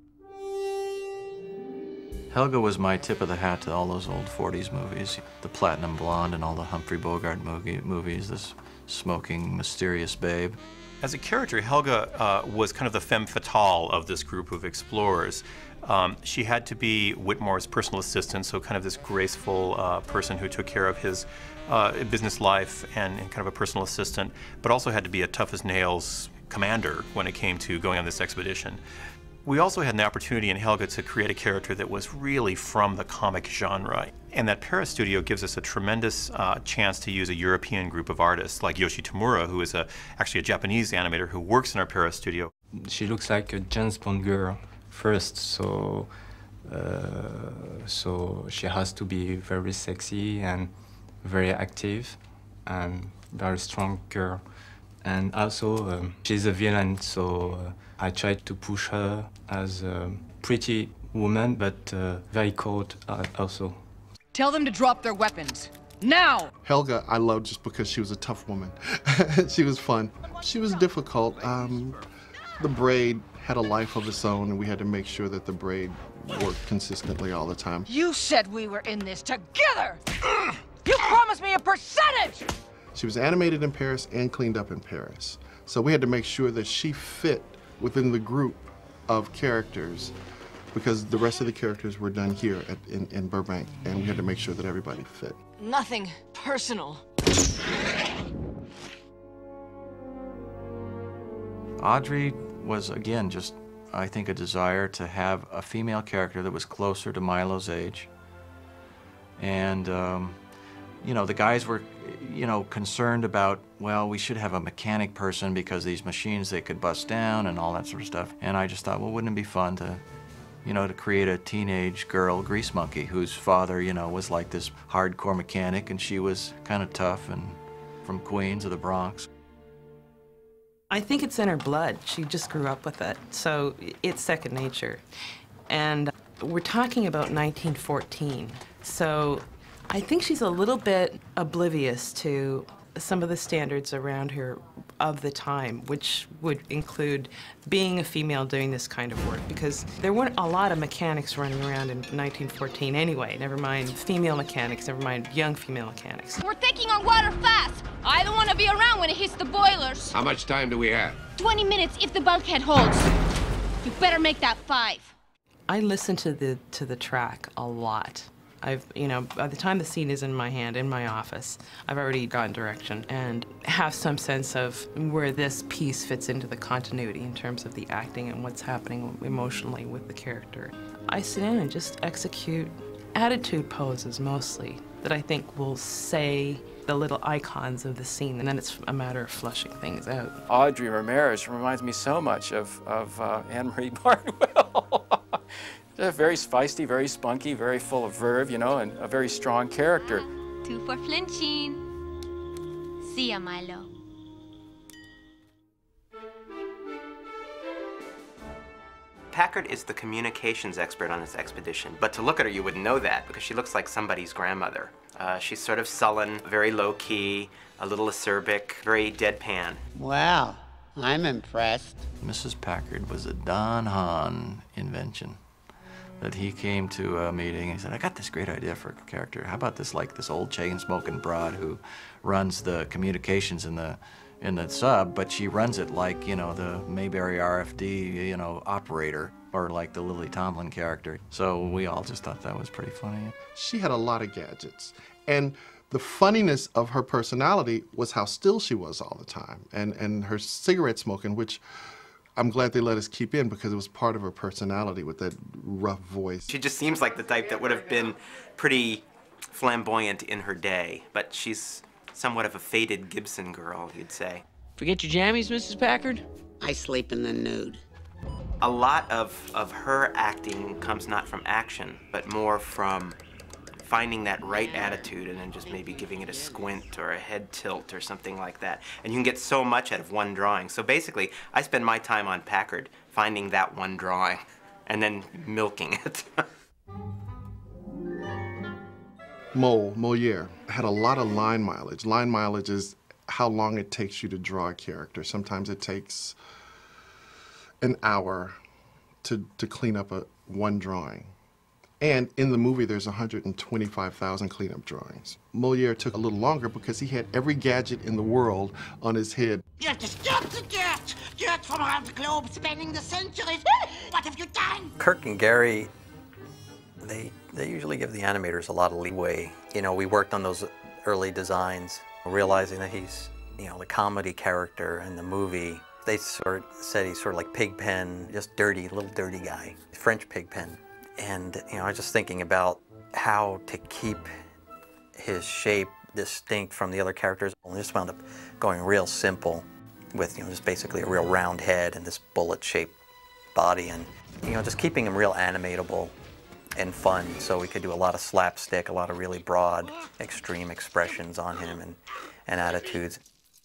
Helga was my tip of the hat to all those old 40s movies. The Platinum Blonde and all the Humphrey Bogart movies, this smoking, mysterious babe. As a character, Helga was kind of the femme fatale of this group of explorers. She had to be Whitmore's personal assistant, so kind of this graceful person who took care of his business life and kind of a personal assistant, but also had to be a tough-as-nails commander when it came to going on this expedition. We also had an opportunity in Helga to create a character that was really from the comic genre. And that Paris studio gives us a tremendous chance to use a European group of artists like Yoshi Tamura, who is actually a Japanese animator who works in our Paris studio. She looks like a James Bond girl first, so she has to be very sexy and very active and very strong girl. And also, she's a villain, so I tried to push her as a pretty woman, but very cold also. Tell them to drop their weapons. Now! Helga, I loved just because she was a tough woman. She was fun. She was difficult. The braid had a life of its own, and we had to make sure that the braid worked consistently all the time. You said we were in this together! You promised me a percentage! She was animated in Paris and cleaned up in Paris. So we had to make sure that she fit within the group of characters because the rest of the characters were done here in Burbank, and we had to make sure that everybody fit. Nothing personal. Audrey was, again, just, I think, a desire to have a female character that was closer to Milo's age. And, the guys were, concerned about, well, we should have a mechanic person because these machines, they could bust down and all that sort of stuff. And I just thought, well, wouldn't it be fun to, to create a teenage girl grease monkey whose father, was like this hardcore mechanic and she was kind of tough and from Queens or the Bronx. I think it's in her blood. She just grew up with it, so it's second nature. And we're talking about 1914, so I think she's a little bit oblivious to some of the standards around her of the time, which would include being a female doing this kind of work, because there weren't a lot of mechanics running around in 1914 anyway, never mind female mechanics, never mind young female mechanics. We're taking on water fast. I don't want to be around when it hits the boilers. How much time do we have? 20 minutes if the bulkhead holds. You better make that 5. I listen to the track a lot. By the time the scene is in my hand, in my office, I've already gotten direction and have some sense of where this piece fits into the continuity in terms of the acting and what's happening emotionally with the character. I sit in and just execute attitude poses mostly that I think will say the little icons of the scene, and then it's a matter of fleshing things out. Audrey Ramirez reminds me so much of Anne-Marie Barnwell. Very feisty, very spunky, very full of verve, you know, and a very strong character. 2 for flinching. See ya, Milo. Packard is the communications expert on this expedition, but to look at her you wouldn't know that because she looks like somebody's grandmother. She's sort of sullen, very low-key, a little acerbic, very deadpan. Wow, I'm impressed. Mrs. Packard was a Don Hahn invention. That he came to a meeting and he said, I got this great idea for a character. How about this, like this old chain-smoking broad who runs the communications in the sub, but she runs it like, you know, the Mayberry RFD, you know, operator, or like the Lily Tomlin character. So we all just thought that was pretty funny. She had a lot of gadgets, and the funniness of her personality was how still she was all the time, and her cigarette smoking, which I'm glad they let us keep in because it was part of her personality with that rough voice. She just seems like the type that would have been pretty flamboyant in her day, but she's somewhat of a faded Gibson girl, you'd say. Forget your jammies, Mrs. Packard? I sleep in the nude. A lot of her acting comes not from action, but more from finding that right attitude and then just maybe giving it a squint or a head tilt or something like that. And you can get so much out of one drawing. So basically, I spend my time on Packard finding that one drawing and then milking it. Moliere had a lot of line mileage. Line mileage is how long it takes you to draw a character. Sometimes it takes an hour to clean up one drawing. And in the movie, there's 125,000 cleanup drawings. Moliere took a little longer because he had every gadget in the world on his head. You have to stop the dirt! Dirt from around the globe spanning the centuries! What have you done? Kirk and Gary, they usually give the animators a lot of leeway. You know, we worked on those early designs, realizing that he's, you know, the comedy character in the movie. They sort of said he's sort of like Pigpen, just dirty, little dirty guy, French Pigpen. And, you know, I was just thinking about how to keep his shape distinct from the other characters. I just wound up going real simple with, you know, just basically a real round head and this bullet-shaped body and, you know, just keeping him real animatable and fun so we could do a lot of slapstick, a lot of really broad, extreme expressions on him and attitudes.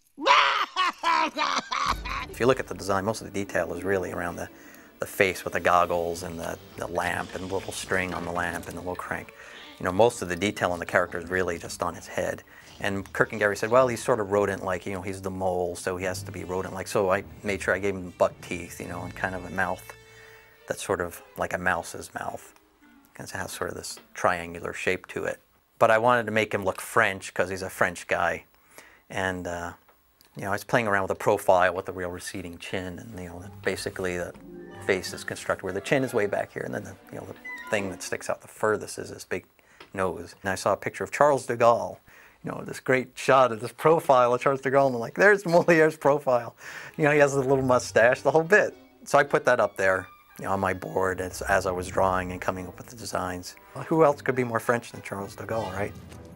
If you look at the design, most of the detail is really around the face with the goggles and the lamp and the little string on the lamp and the little crank. You know, most of the detail on the character is really just on his head. And Kirk and Gary said, well, he's sort of rodent-like, you know, he's the mole, so he has to be rodent-like. So I made sure I gave him buck teeth, you know, and kind of a mouth that's sort of like a mouse's mouth. Because it has sort of this triangular shape to it. But I wanted to make him look French because he's a French guy. And, you know, I was playing around with a profile with a real receding chin, and, you know, basically the face is constructed where the chin is way back here, and then the, you know, the thing that sticks out the furthest is this big nose. And I saw a picture of Charles de Gaulle, you know, this great shot of this profile of Charles de Gaulle, and I'm like, there's Moliere's profile. You know, he has a little mustache, the whole bit. So I put that up there, you know, on my board as I was drawing and coming up with the designs. Well, who else could be more French than Charles de Gaulle, right?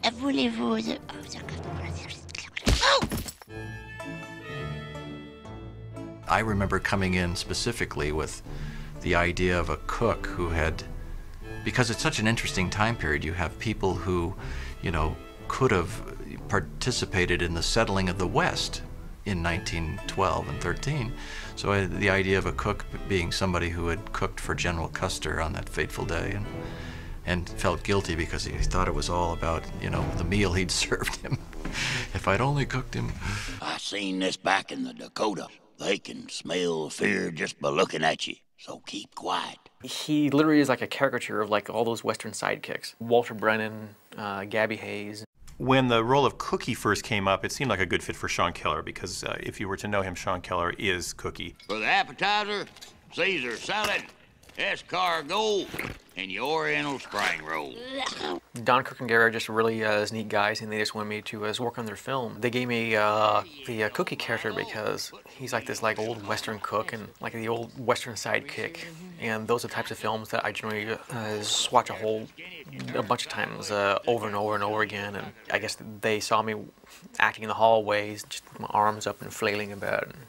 I remember coming in specifically with the idea of a cook who had, because it's such an interesting time period, you have people who, you know, could have participated in the settling of the West in 1912 and 13. So the idea of a cook being somebody who had cooked for General Custer on that fateful day and felt guilty because he thought it was all about, you know, the meal he'd served him. If I'd only cooked him. I seen this back in the Dakota. They can smell fear just by looking at you, so keep quiet. He literally is like a caricature of like all those Western sidekicks. Walter Brennan, Gabby Hayes. When the role of Cookie first came up, it seemed like a good fit for Sean Keller because if you were to know him, Sean Keller is Cookie. For the appetizer, Caesar salad, escargot, and your Oriental spring roll. Don, Kirk, and Gary are just really neat guys, and they just wanted me to work on their film. They gave me the Cookie character because he's like this like old Western cook and like the old Western sidekick, and those are the types of films that I generally watch a bunch of times over and over and over again. And I guess they saw me acting in the hallways, just with my arms up and flailing about, and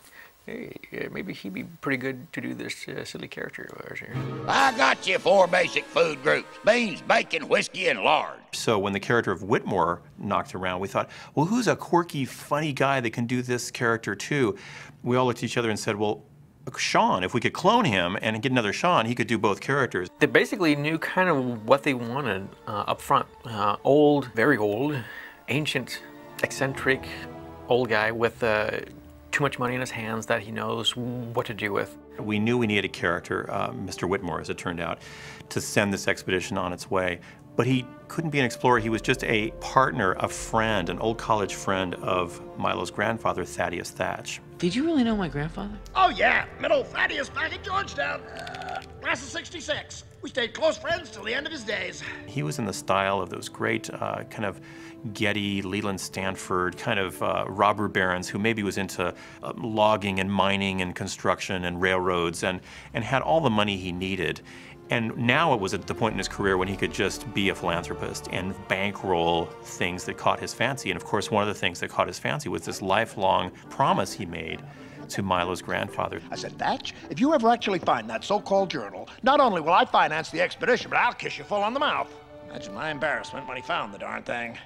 hey, maybe he'd be pretty good to do this silly character of ours here. I got you 4 basic food groups: beans, bacon, whiskey, and lard. So when the character of Whitmore knocked around, we thought, well, who's a quirky, funny guy that can do this character too? We all looked at each other and said, well, Sean, if we could clone him and get another Sean, he could do both characters. They basically knew kind of what they wanted up front. Old, very old, ancient, eccentric, old guy with too much money in his hands that he knows what to do with. We knew we needed a character, Mr. Whitmore, as it turned out, to send this expedition on its way. But he couldn't be an explorer. He was just a partner, a friend, an old college friend of Milo's grandfather, Thaddeus Thatch. Did you really know my grandfather? Oh, yeah. Met old Thaddeus back in Georgetown. Class of '66. We stayed close friends till the end of his days. He was in the style of those great kind of Getty, Leland Stanford, kind of robber barons who maybe was into logging and mining and construction and railroads and had all the money he needed. And now it was at the point in his career when he could just be a philanthropist and bankroll things that caught his fancy. And of course, one of the things that caught his fancy was this lifelong promise he made to Milo's grandfather. I said, Thatch, if you ever actually find that so-called journal, not only will I finance the expedition, but I'll kiss you full on the mouth. Imagine my embarrassment when he found the darn thing.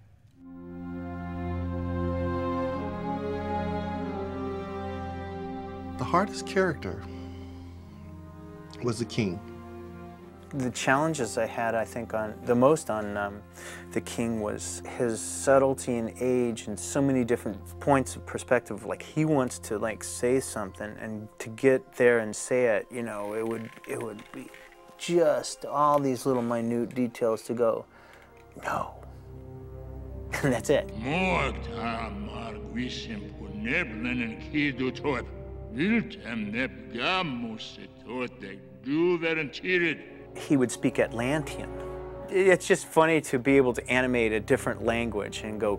The hardest character was the king. The challenges I had, I think, the most on the king was his subtlety and age and so many different points of perspective. Like, he wants to, like, say something, and to get there and say it, you know, it would be just all these little minute details to go, no. And that's it. He would speak Atlantean. It's just funny to be able to animate a different language and go,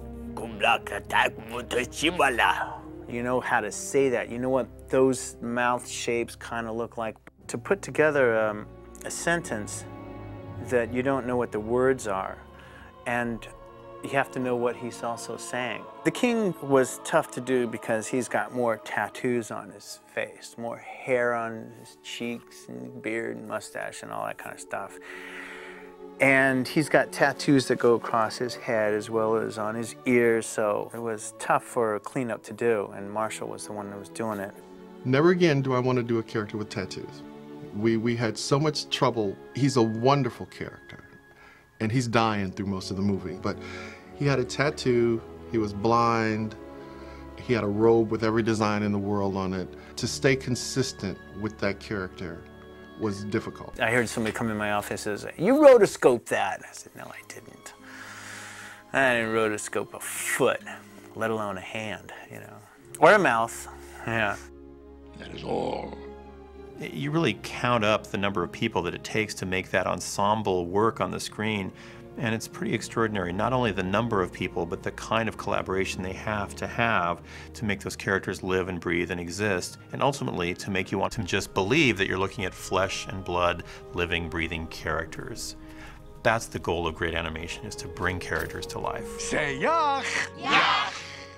you know how to say that. You know what those mouth shapes kind of look like. To put together a sentence that you don't know what the words are, and you have to know what he's also saying. The king was tough to do because he's got more tattoos on his face, more hair on his cheeks and beard and mustache and all that kind of stuff. And he's got tattoos that go across his head as well as on his ears, so it was tough for a cleanup to do, and Marshall was the one that was doing it. Never again do I want to do a character with tattoos. We had so much trouble. He's a wonderful character, and he's dying through most of the movie, but he had a tattoo, he was blind, he had a robe with every design in the world on it. To stay consistent with that character was difficult. I heard somebody come in my office and say, "You rotoscoped that." I said, "No, I didn't. I didn't rotoscope a foot, let alone a hand, you know, or a mouth." Yeah. That is all. You really count up the number of people that it takes to make that ensemble work on the screen, and it's pretty extraordinary. Not only the number of people, but the kind of collaboration they have to make those characters live and breathe and exist, and ultimately to make you want to just believe that you're looking at flesh and blood, living, breathing characters. That's the goal of great animation, is to bring characters to life. Say yach! Yach!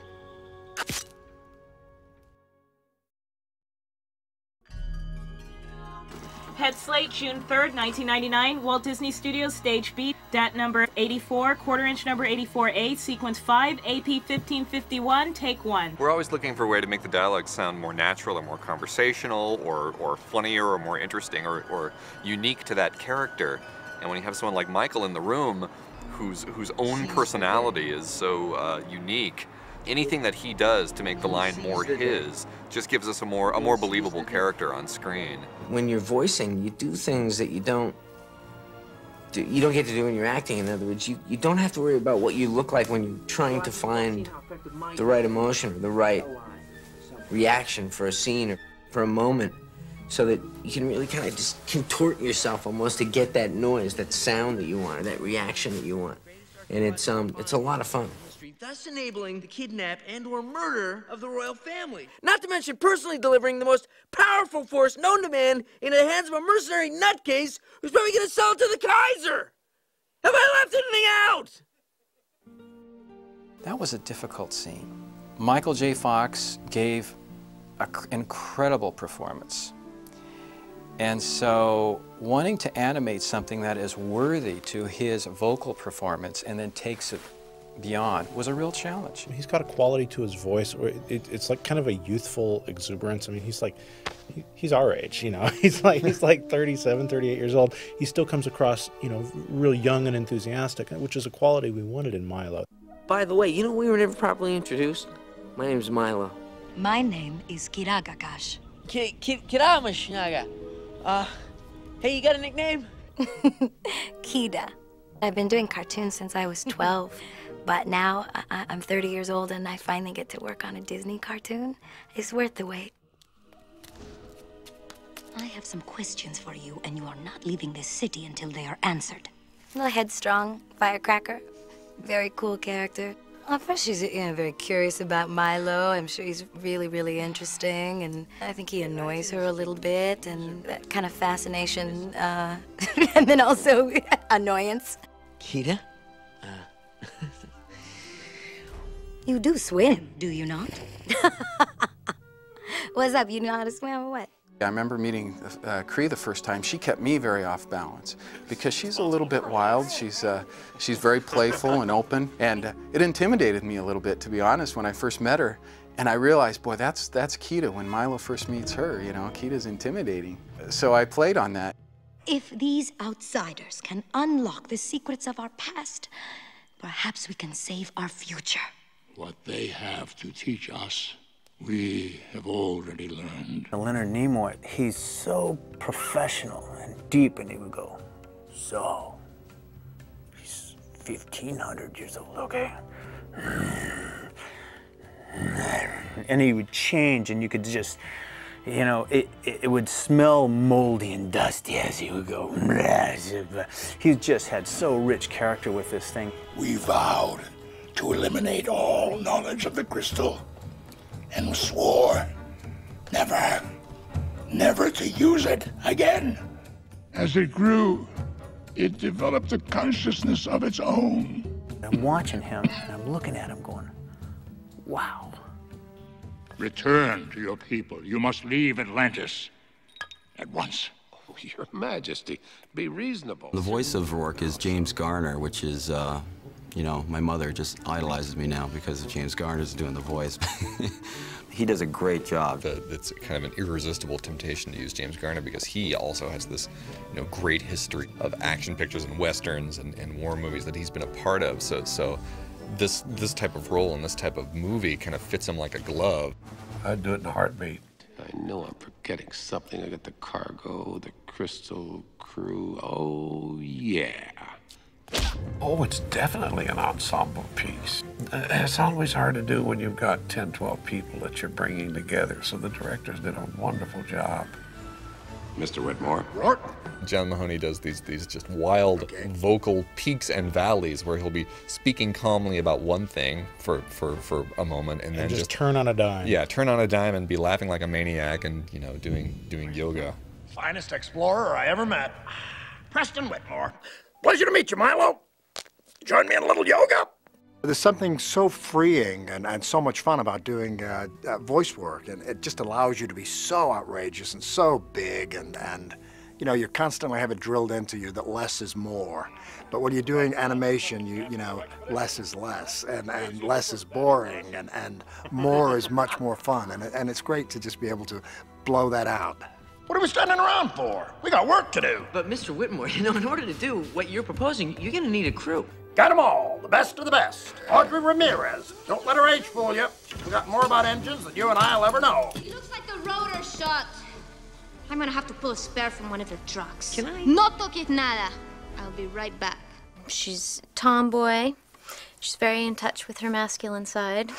Head Slate, June 3rd, 1999, Walt Disney Studios, Stage B, DAT number 84, quarter inch number 84A, sequence 5, AP 1551, take 1. We're always looking for a way to make the dialogue sound more natural or more conversational or funnier or more interesting or unique to that character. And when you have someone like Michael in the room whose own personality is so unique, anything that he does to make the line more his just gives us a more believable character on screen. When you're voicing, you do things that you don't get to do when you're acting. In other words, you don't have to worry about what you look like when you're trying to find the right emotion or the right reaction for a scene or for a moment, so that you can really kind of just contort yourself almost to get that noise, that sound that you want, or that reaction that you want. And it's a lot of fun. Thus enabling the kidnap and/or murder of the royal family. Not to mention personally delivering the most powerful force known to man into the hands of a mercenary nutcase who's probably gonna sell it to the Kaiser. Have I left anything out? That was a difficult scene. Michael J. Fox gave an incredible performance. And so wanting to animate something that is worthy to his vocal performance and then takes it beyond was a real challenge. He's got a quality to his voice, or it's like kind of a youthful exuberance. I mean, he's our age, you know. He's like 37, 38 years old. He still comes across, you know, real young and enthusiastic, which is a quality we wanted in Milo. By the way, you know, we were never properly introduced. My name's Milo. My name is Kiragakash. Kiramashnaga. Hey, you got a nickname? Kida. I've been doing cartoons since I was 12, but now I'm 30 years old and I finally get to work on a Disney cartoon. It's worth the wait. I have some questions for you, and you are not leaving this city until they are answered. A little headstrong, firecracker, very cool character. At first, she's very curious about Milo. I'm sure he's really, really interesting, and I think he annoys her a little bit, and that kind of fascination, and then also annoyance. Kita? You do swim, do you not? What's up? You know how to swim or what? I remember meeting Cree the first time. She kept me very off balance because she's a little bit wild. She's very playful and open, and it intimidated me a little bit, to be honest, when I first met her. And I realized, boy, that's Kita when Milo first meets her. You know, Kita's intimidating. So I played on that. If these outsiders can unlock the secrets of our past, perhaps we can save our future. What they have to teach us, we have already learned. Leonard Nimoy, he's so professional and deep, and he would go, so, he's 1,500 years old, okay? And he would change, and you could just, you know, it would smell moldy and dusty as he would go. He just had so rich character with this thing. We vowed to eliminate all knowledge of the crystal and swore never to use it again. As it grew, it developed a consciousness of its own. I'm watching him, and I'm looking at him going, wow. Return to your people. You must leave Atlantis at once. Oh, Your Majesty, be reasonable. The voice of Rourke is James Garner, which is, you know, my mother just idolizes me now because of James Garner's doing the voice. He does a great job. It's kind of an irresistible temptation to use James Garner because he also has this, you know, great history of action pictures and westerns and war movies that he's been a part of. So this type of role and this type of movie kind of fits him like a glove. I'd do it in a heartbeat. I know I'm forgetting something. I got the cargo, the crystal crew. Oh, yeah. Oh, it's definitely an ensemble piece. It's always hard to do when you've got 10, 12 people that you're bringing together, so the directors did a wonderful job. Mr. Whitmore. John Mahoney does these just wild vocal peaks and valleys where he'll be speaking calmly about one thing for a moment and then just turn on a dime. Yeah, turn on a dime and be laughing like a maniac and, you know, doing yoga. Finest explorer I ever met. Preston Whitmore. Pleasure to meet you, Milo. Join me in a little yoga. There's something so freeing and so much fun about doing voice work, and it just allows you to be so outrageous and so big, and you know, you constantly have it drilled into you that less is more. But when you're doing animation, you know, less is less, and less is boring, and more is much more fun, and it's great to just be able to blow that out. What are we standing around for? We got work to do. But Mr. Whitmore, you know, in order to do what you're proposing, you're gonna need a crew. Got them all, the best of the best. Audrey Ramirez. Don't let her age fool you. She's got more about engines than you and I'll ever know. It looks like the rotor's shot. I'm gonna have to pull a spare from one of the trucks. Can I? No toques nada. I'll be right back. She's tomboy. She's very in touch with her masculine side.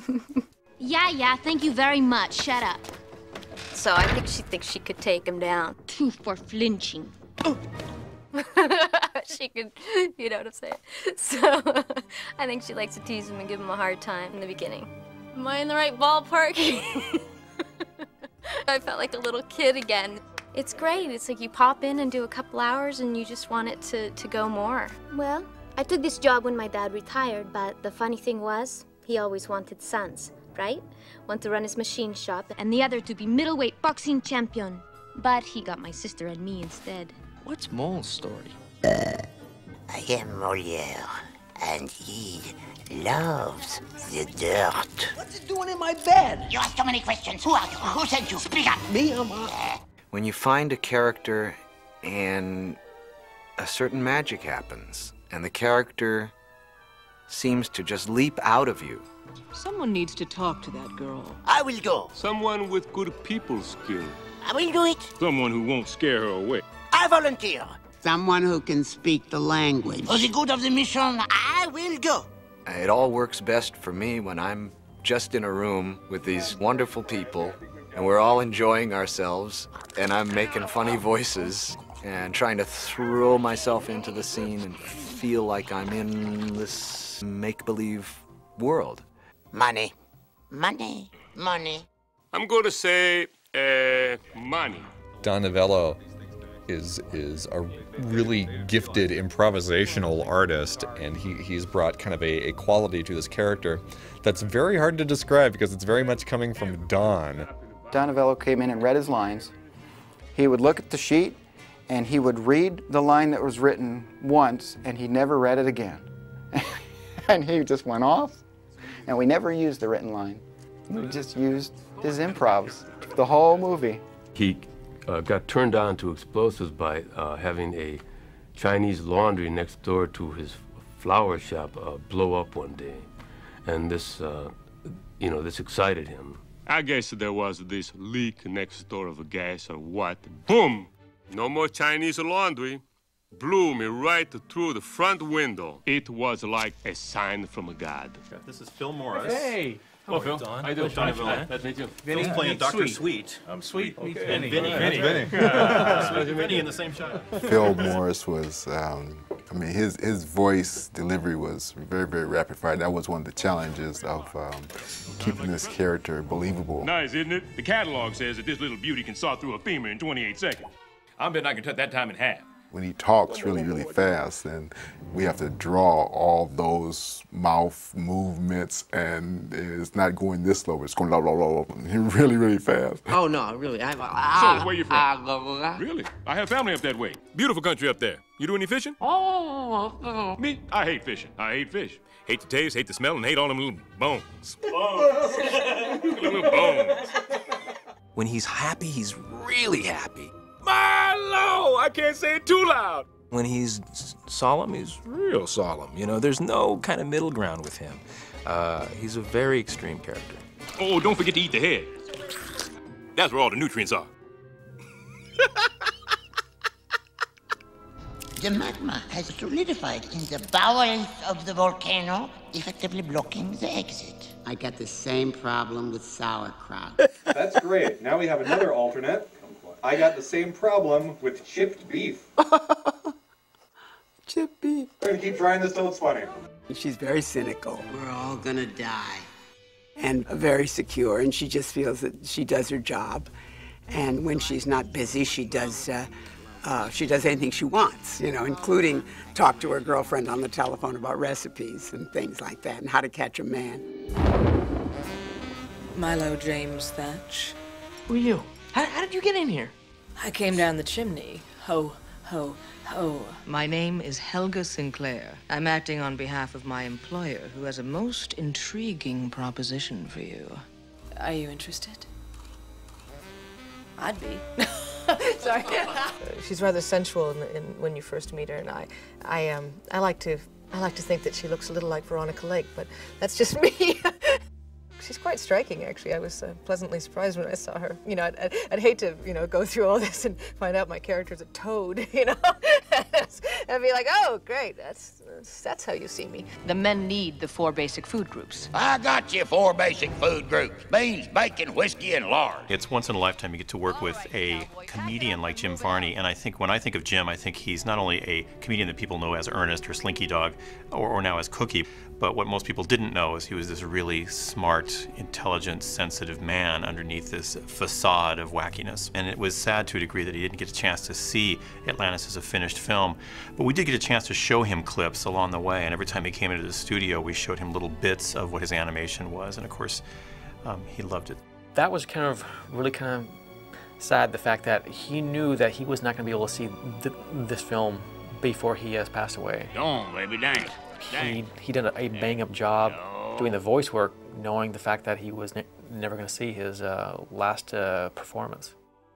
Yeah, thank you very much. Shut up. So I think she thinks she could take him down. For flinching. She could, you know what I'm saying? So I think she likes to tease him and give him a hard time in the beginning. Am I in the right ballpark? I felt like a little kid again. It's great. It's like you pop in and do a couple hours and you just want it to go more. Well, I took this job when my dad retired, but the funny thing was, he always wanted sons. right? One to run his machine shop, and the other to be middleweight boxing champion. But he got my sister and me instead. What's Mole's story? I am Molière, and he loves the dirt. What's it doing in my bed? You ask so many questions. Who are you? Who sent you? Speak up. Me, When you find a character and a certain magic happens, and the character seems to just leap out of you. Someone needs to talk to that girl. I will go. Someone with good people skill. I will do it. Someone who won't scare her away. I volunteer. Someone who can speak the language. For the good of the mission, I will go. It all works best for me when I'm just in a room with these wonderful people, and we're all enjoying ourselves, and I'm making funny voices and trying to throw myself into the scene and feel like I'm in this make-believe world. Money. Money. Money. I'm going to say, money. Don Novello is a really gifted improvisational artist, and he's brought kind of a quality to this character that's very hard to describe because it's very much coming from Don. Don Novello came in and read his lines. He would look at the sheet, and he would read the line that was written once, and he never read it again. And he just went off, and we never used the written line. We just used his improvs the whole movie. He got turned on to explosives by having a Chinese laundry next door to his flower shop blow up one day. And this, this excited him. I guess there was this leak next door of a gas or what. Boom! No more Chinese laundry. Blew me right through the front window. It was like a sign from a god. This is Phil Morris. Hey! Hello, Phil. Don. How you doing? Nice to meet you. Phil's playing Dr. Sweet. I'm Sweet. Okay. And Vinny. Vinny in the same shot. Phil Morris was, his voice delivery was very, very rapid fire. That was one of the challenges of keeping this character believable. Nice, isn't it? The catalog says that this little beauty can saw through a femur in 28 seconds. I bet I can cut that time in half. When he talks really, really fast, then we have to draw all those mouth movements, and it's not going this slow, it's going really, really fast. Oh, no, really. So, where you from? Really? I have family up that way. Beautiful country up there. You do any fishing? Oh. Me? I hate fishing. I hate fish. Hate the taste, hate the smell, and hate all them little bones. Little bones. When he's happy, he's really happy. Milo! I can't say it too loud. When he's solemn, he's real solemn. There's no kind of middle ground with him. He's a very extreme character. Oh, don't forget to eat the head. That's where all the nutrients are. The magma has solidified in the bowels of the volcano, effectively blocking the exit. I got the same problem with sauerkraut. That's great. Now we have another alternate. I got the same problem with chipped beef. Chipped beef. We're gonna keep trying this till it's funny. She's very cynical. We're all gonna die. And very secure, and she just feels that she does her job. And when she's not busy, she does anything she wants, including talk to her girlfriend on the telephone about recipes and things like that, and how to catch a man. Milo James Thatch. Who are you? How did you get in here? I came down the chimney. Ho, ho, ho. My name is Helga Sinclair. I'm acting on behalf of my employer, who has a most intriguing proposition for you. Are you interested? I'd be. Sorry. She's rather sensual when you first meet her, and I like to think that she looks a little like Veronica Lake, but that's just me. She's quite striking, actually. I was pleasantly surprised when I saw her. I'd hate to, go through all this and find out my character's a toad, and be like, oh, great, that's how you see me. The men need the 4 basic food groups. I got you 4 basic food groups: beans, bacon, whiskey, and lard. It's once in a lifetime you get to work with a comedian like Jim Varney, and I think when I think of Jim, I think he's not only a comedian that people know as Ernest or Slinky Dog, or now as Cookie, but what most people didn't know is he was this really smart, intelligent, sensitive man underneath this facade of wackiness. And it was sad to a degree that he didn't get a chance to see Atlantis as a finished film, but we did get a chance to show him clips along the way, and every time he came into the studio, we showed him little bits of what his animation was. And of course, he loved it. That was really kind of sad, the fact that he knew that he was not going to be able to see this film before he has passed away. Don't, baby, dance. He did a bang-up job doing the voice work, knowing the fact that he was never going to see his last performance.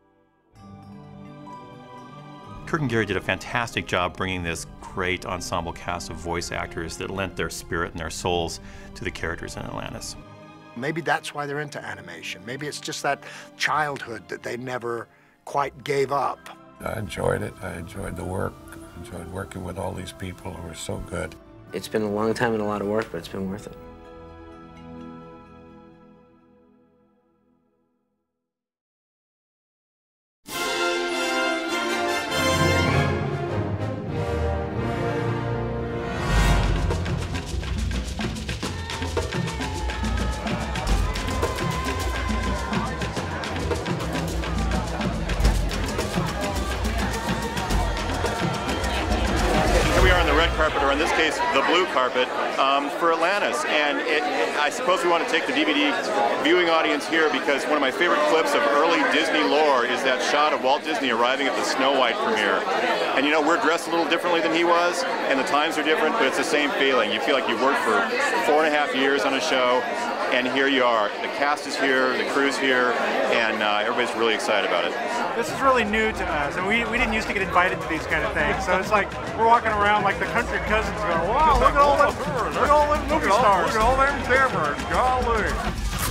Kirk and Gary did a fantastic job bringing this great ensemble cast of voice actors that lent their spirit and their souls to the characters in Atlantis. Maybe that's why they're into animation. Maybe it's just that childhood that they never quite gave up. I enjoyed it. I enjoyed the work. I enjoyed working with all these people who were so good. It's been a long time and a lot of work, but it's been worth it. Carpet, or in this case, the blue carpet, for Atlantis. And I suppose we want to take the DVD viewing audience here because one of my favorite clips of early Disney lore is that shot of Walt Disney arriving at the Snow White premiere. And you know, we're dressed a little differently than he was, and the times are different, but it's the same feeling. You feel like you've worked for 4.5 years on a show, and here you are. The cast is here, the crew's here, and everybody's really excited about it. This is really new to us, and we didn't used to get invited to these kind of things. So it's like we're walking around like the country cousins going, wow, look at all them movie stars. Look at all them cameras, golly.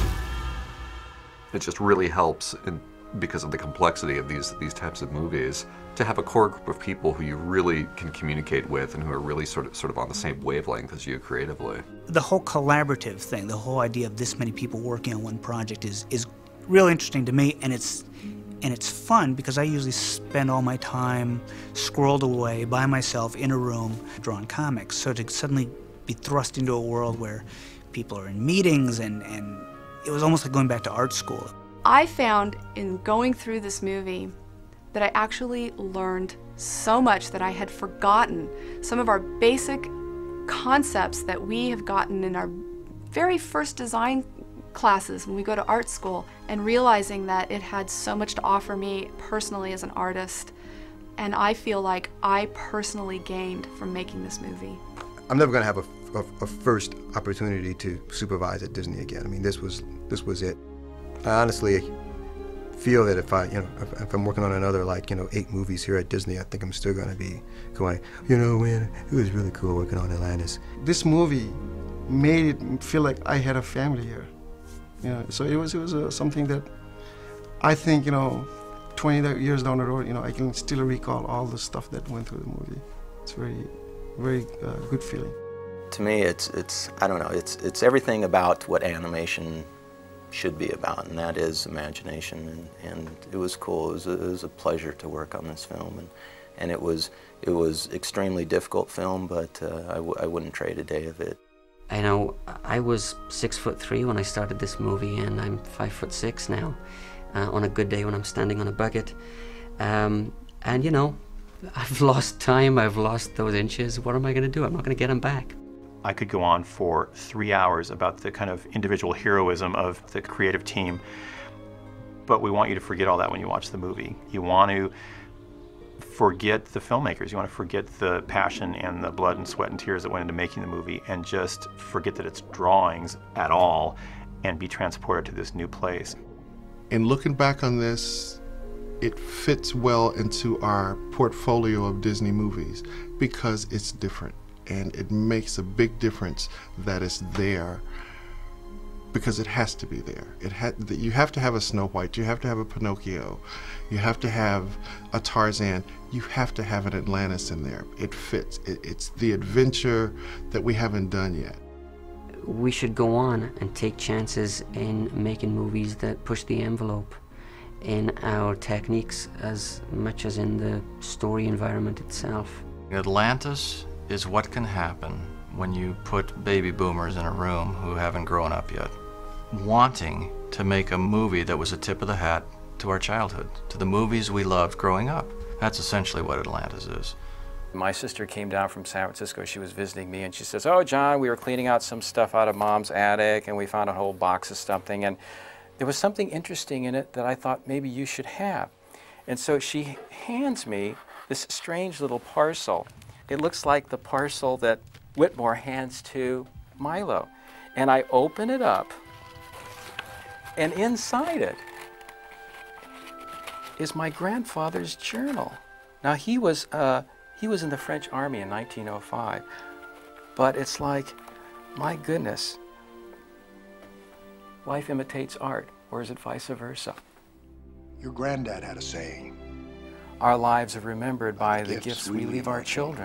It just really helps, because of the complexity of these types of movies, to have a core group of people who you really can communicate with and who are really sort of on the same wavelength as you creatively. The whole collaborative thing, the whole idea of this many people working on one project is really interesting to me, and it's fun because I usually spend all my time squirreled away by myself in a room drawing comics. So to suddenly be thrust into a world where people are in meetings and it was almost like going back to art school. I found in going through this movie that I actually learned so much that I had forgotten some of our basic concepts that we have gotten in our very first design classes when we go to art school, and realizing that it had so much to offer me personally as an artist. And I feel like I personally gained from making this movie. I'm never going to have a first opportunity to supervise at Disney again. I mean, this was it. I honestly feel that if I'm working on another 8 movies here at Disney, I think I'm still going to be going, man, it was really cool working on Atlantis. This movie made it feel like I had a family here. So it was something that I think 20 years down the road, I can still recall all the stuff that went through the movie. It's very good feeling. To me, it's I don't know, it's everything about what animation should be about, and that is imagination. And it was cool. It was a pleasure to work on this film, and it was extremely difficult film, but I wouldn't trade a day of it. I know I was 6'3" when I started this movie, and I'm 5'6" now. On a good day when I'm standing on a bucket, and I've lost time. I've lost those inches. What am I going to do? I'm not going to get them back. I could go on for 3 hours about the kind of individual heroism of the creative team, but we want you to forget all that when you watch the movie. You want to forget the filmmakers. You want to forget the passion and the blood and sweat and tears that went into making the movie, and just forget that it's drawings at all, and be transported to this new place. And looking back on this, it fits well into our portfolio of Disney movies because it's different, and it makes a big difference that it's there because it has to be there. You have to have a Snow White, you have to have a Pinocchio, you have to have a Tarzan, you have to have an Atlantis in there. It fits. It's the adventure that we haven't done yet. We should go on and take chances in making movies that push the envelope in our techniques as much as in the story environment itself. Atlantis is what can happen when you put baby boomers in a room who haven't grown up yet, wanting to make a movie that was a tip of the hat to our childhood, to the movies we loved growing up. That's essentially what Atlantis is. My sister came down from San Francisco. She was visiting me, and she says, "Oh, John, we were cleaning out some stuff out of Mom's attic, and we found a whole box of something, and there was something interesting in it that I thought maybe you should have." And so she hands me this strange little parcel. It looks like the parcel that Whitmore hands to Milo. And I open it up, and inside it is my grandfather's journal. Now, he was in the French Army in 1905, but it's like, my goodness, life imitates art, or is it vice versa? Your granddad had a saying. Our lives are remembered by the gifts we leave our children.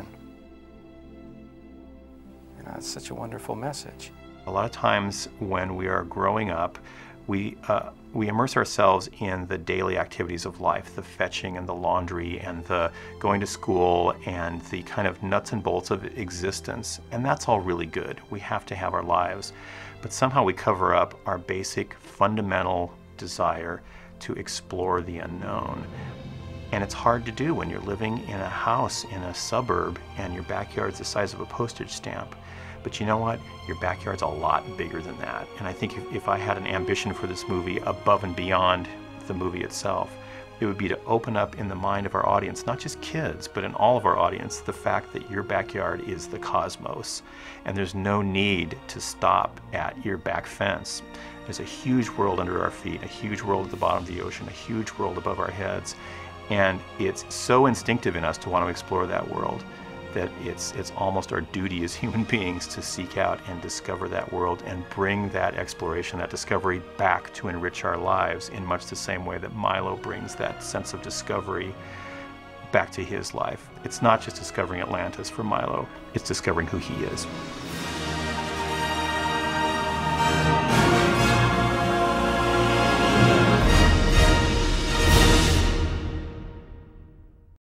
You know, it's such a wonderful message. A lot of times when we are growing up, we immerse ourselves in the daily activities of life, the fetching and the laundry and the going to school and the kind of nuts and bolts of existence. And that's all really good. We have to have our lives. But somehow we cover up our basic fundamental desire to explore the unknown. And it's hard to do when you're living in a house in a suburb and your backyard's the size of a postage stamp. But you know what? Your backyard's a lot bigger than that. And I think if I had an ambition for this movie above and beyond the movie itself, it would be to open up in the mind of our audience, not just kids, but in all of our audience, the fact that your backyard is the cosmos. And there's no need to stop at your back fence. There's a huge world under our feet, a huge world at the bottom of the ocean, a huge world above our heads. And it's so instinctive in us to want to explore that world that it's almost our duty as human beings to seek out and discover that world and bring that exploration, that discovery back to enrich our lives in much the same way that Milo brings that sense of discovery back to his life. It's not just discovering Atlantis for Milo, it's discovering who he is.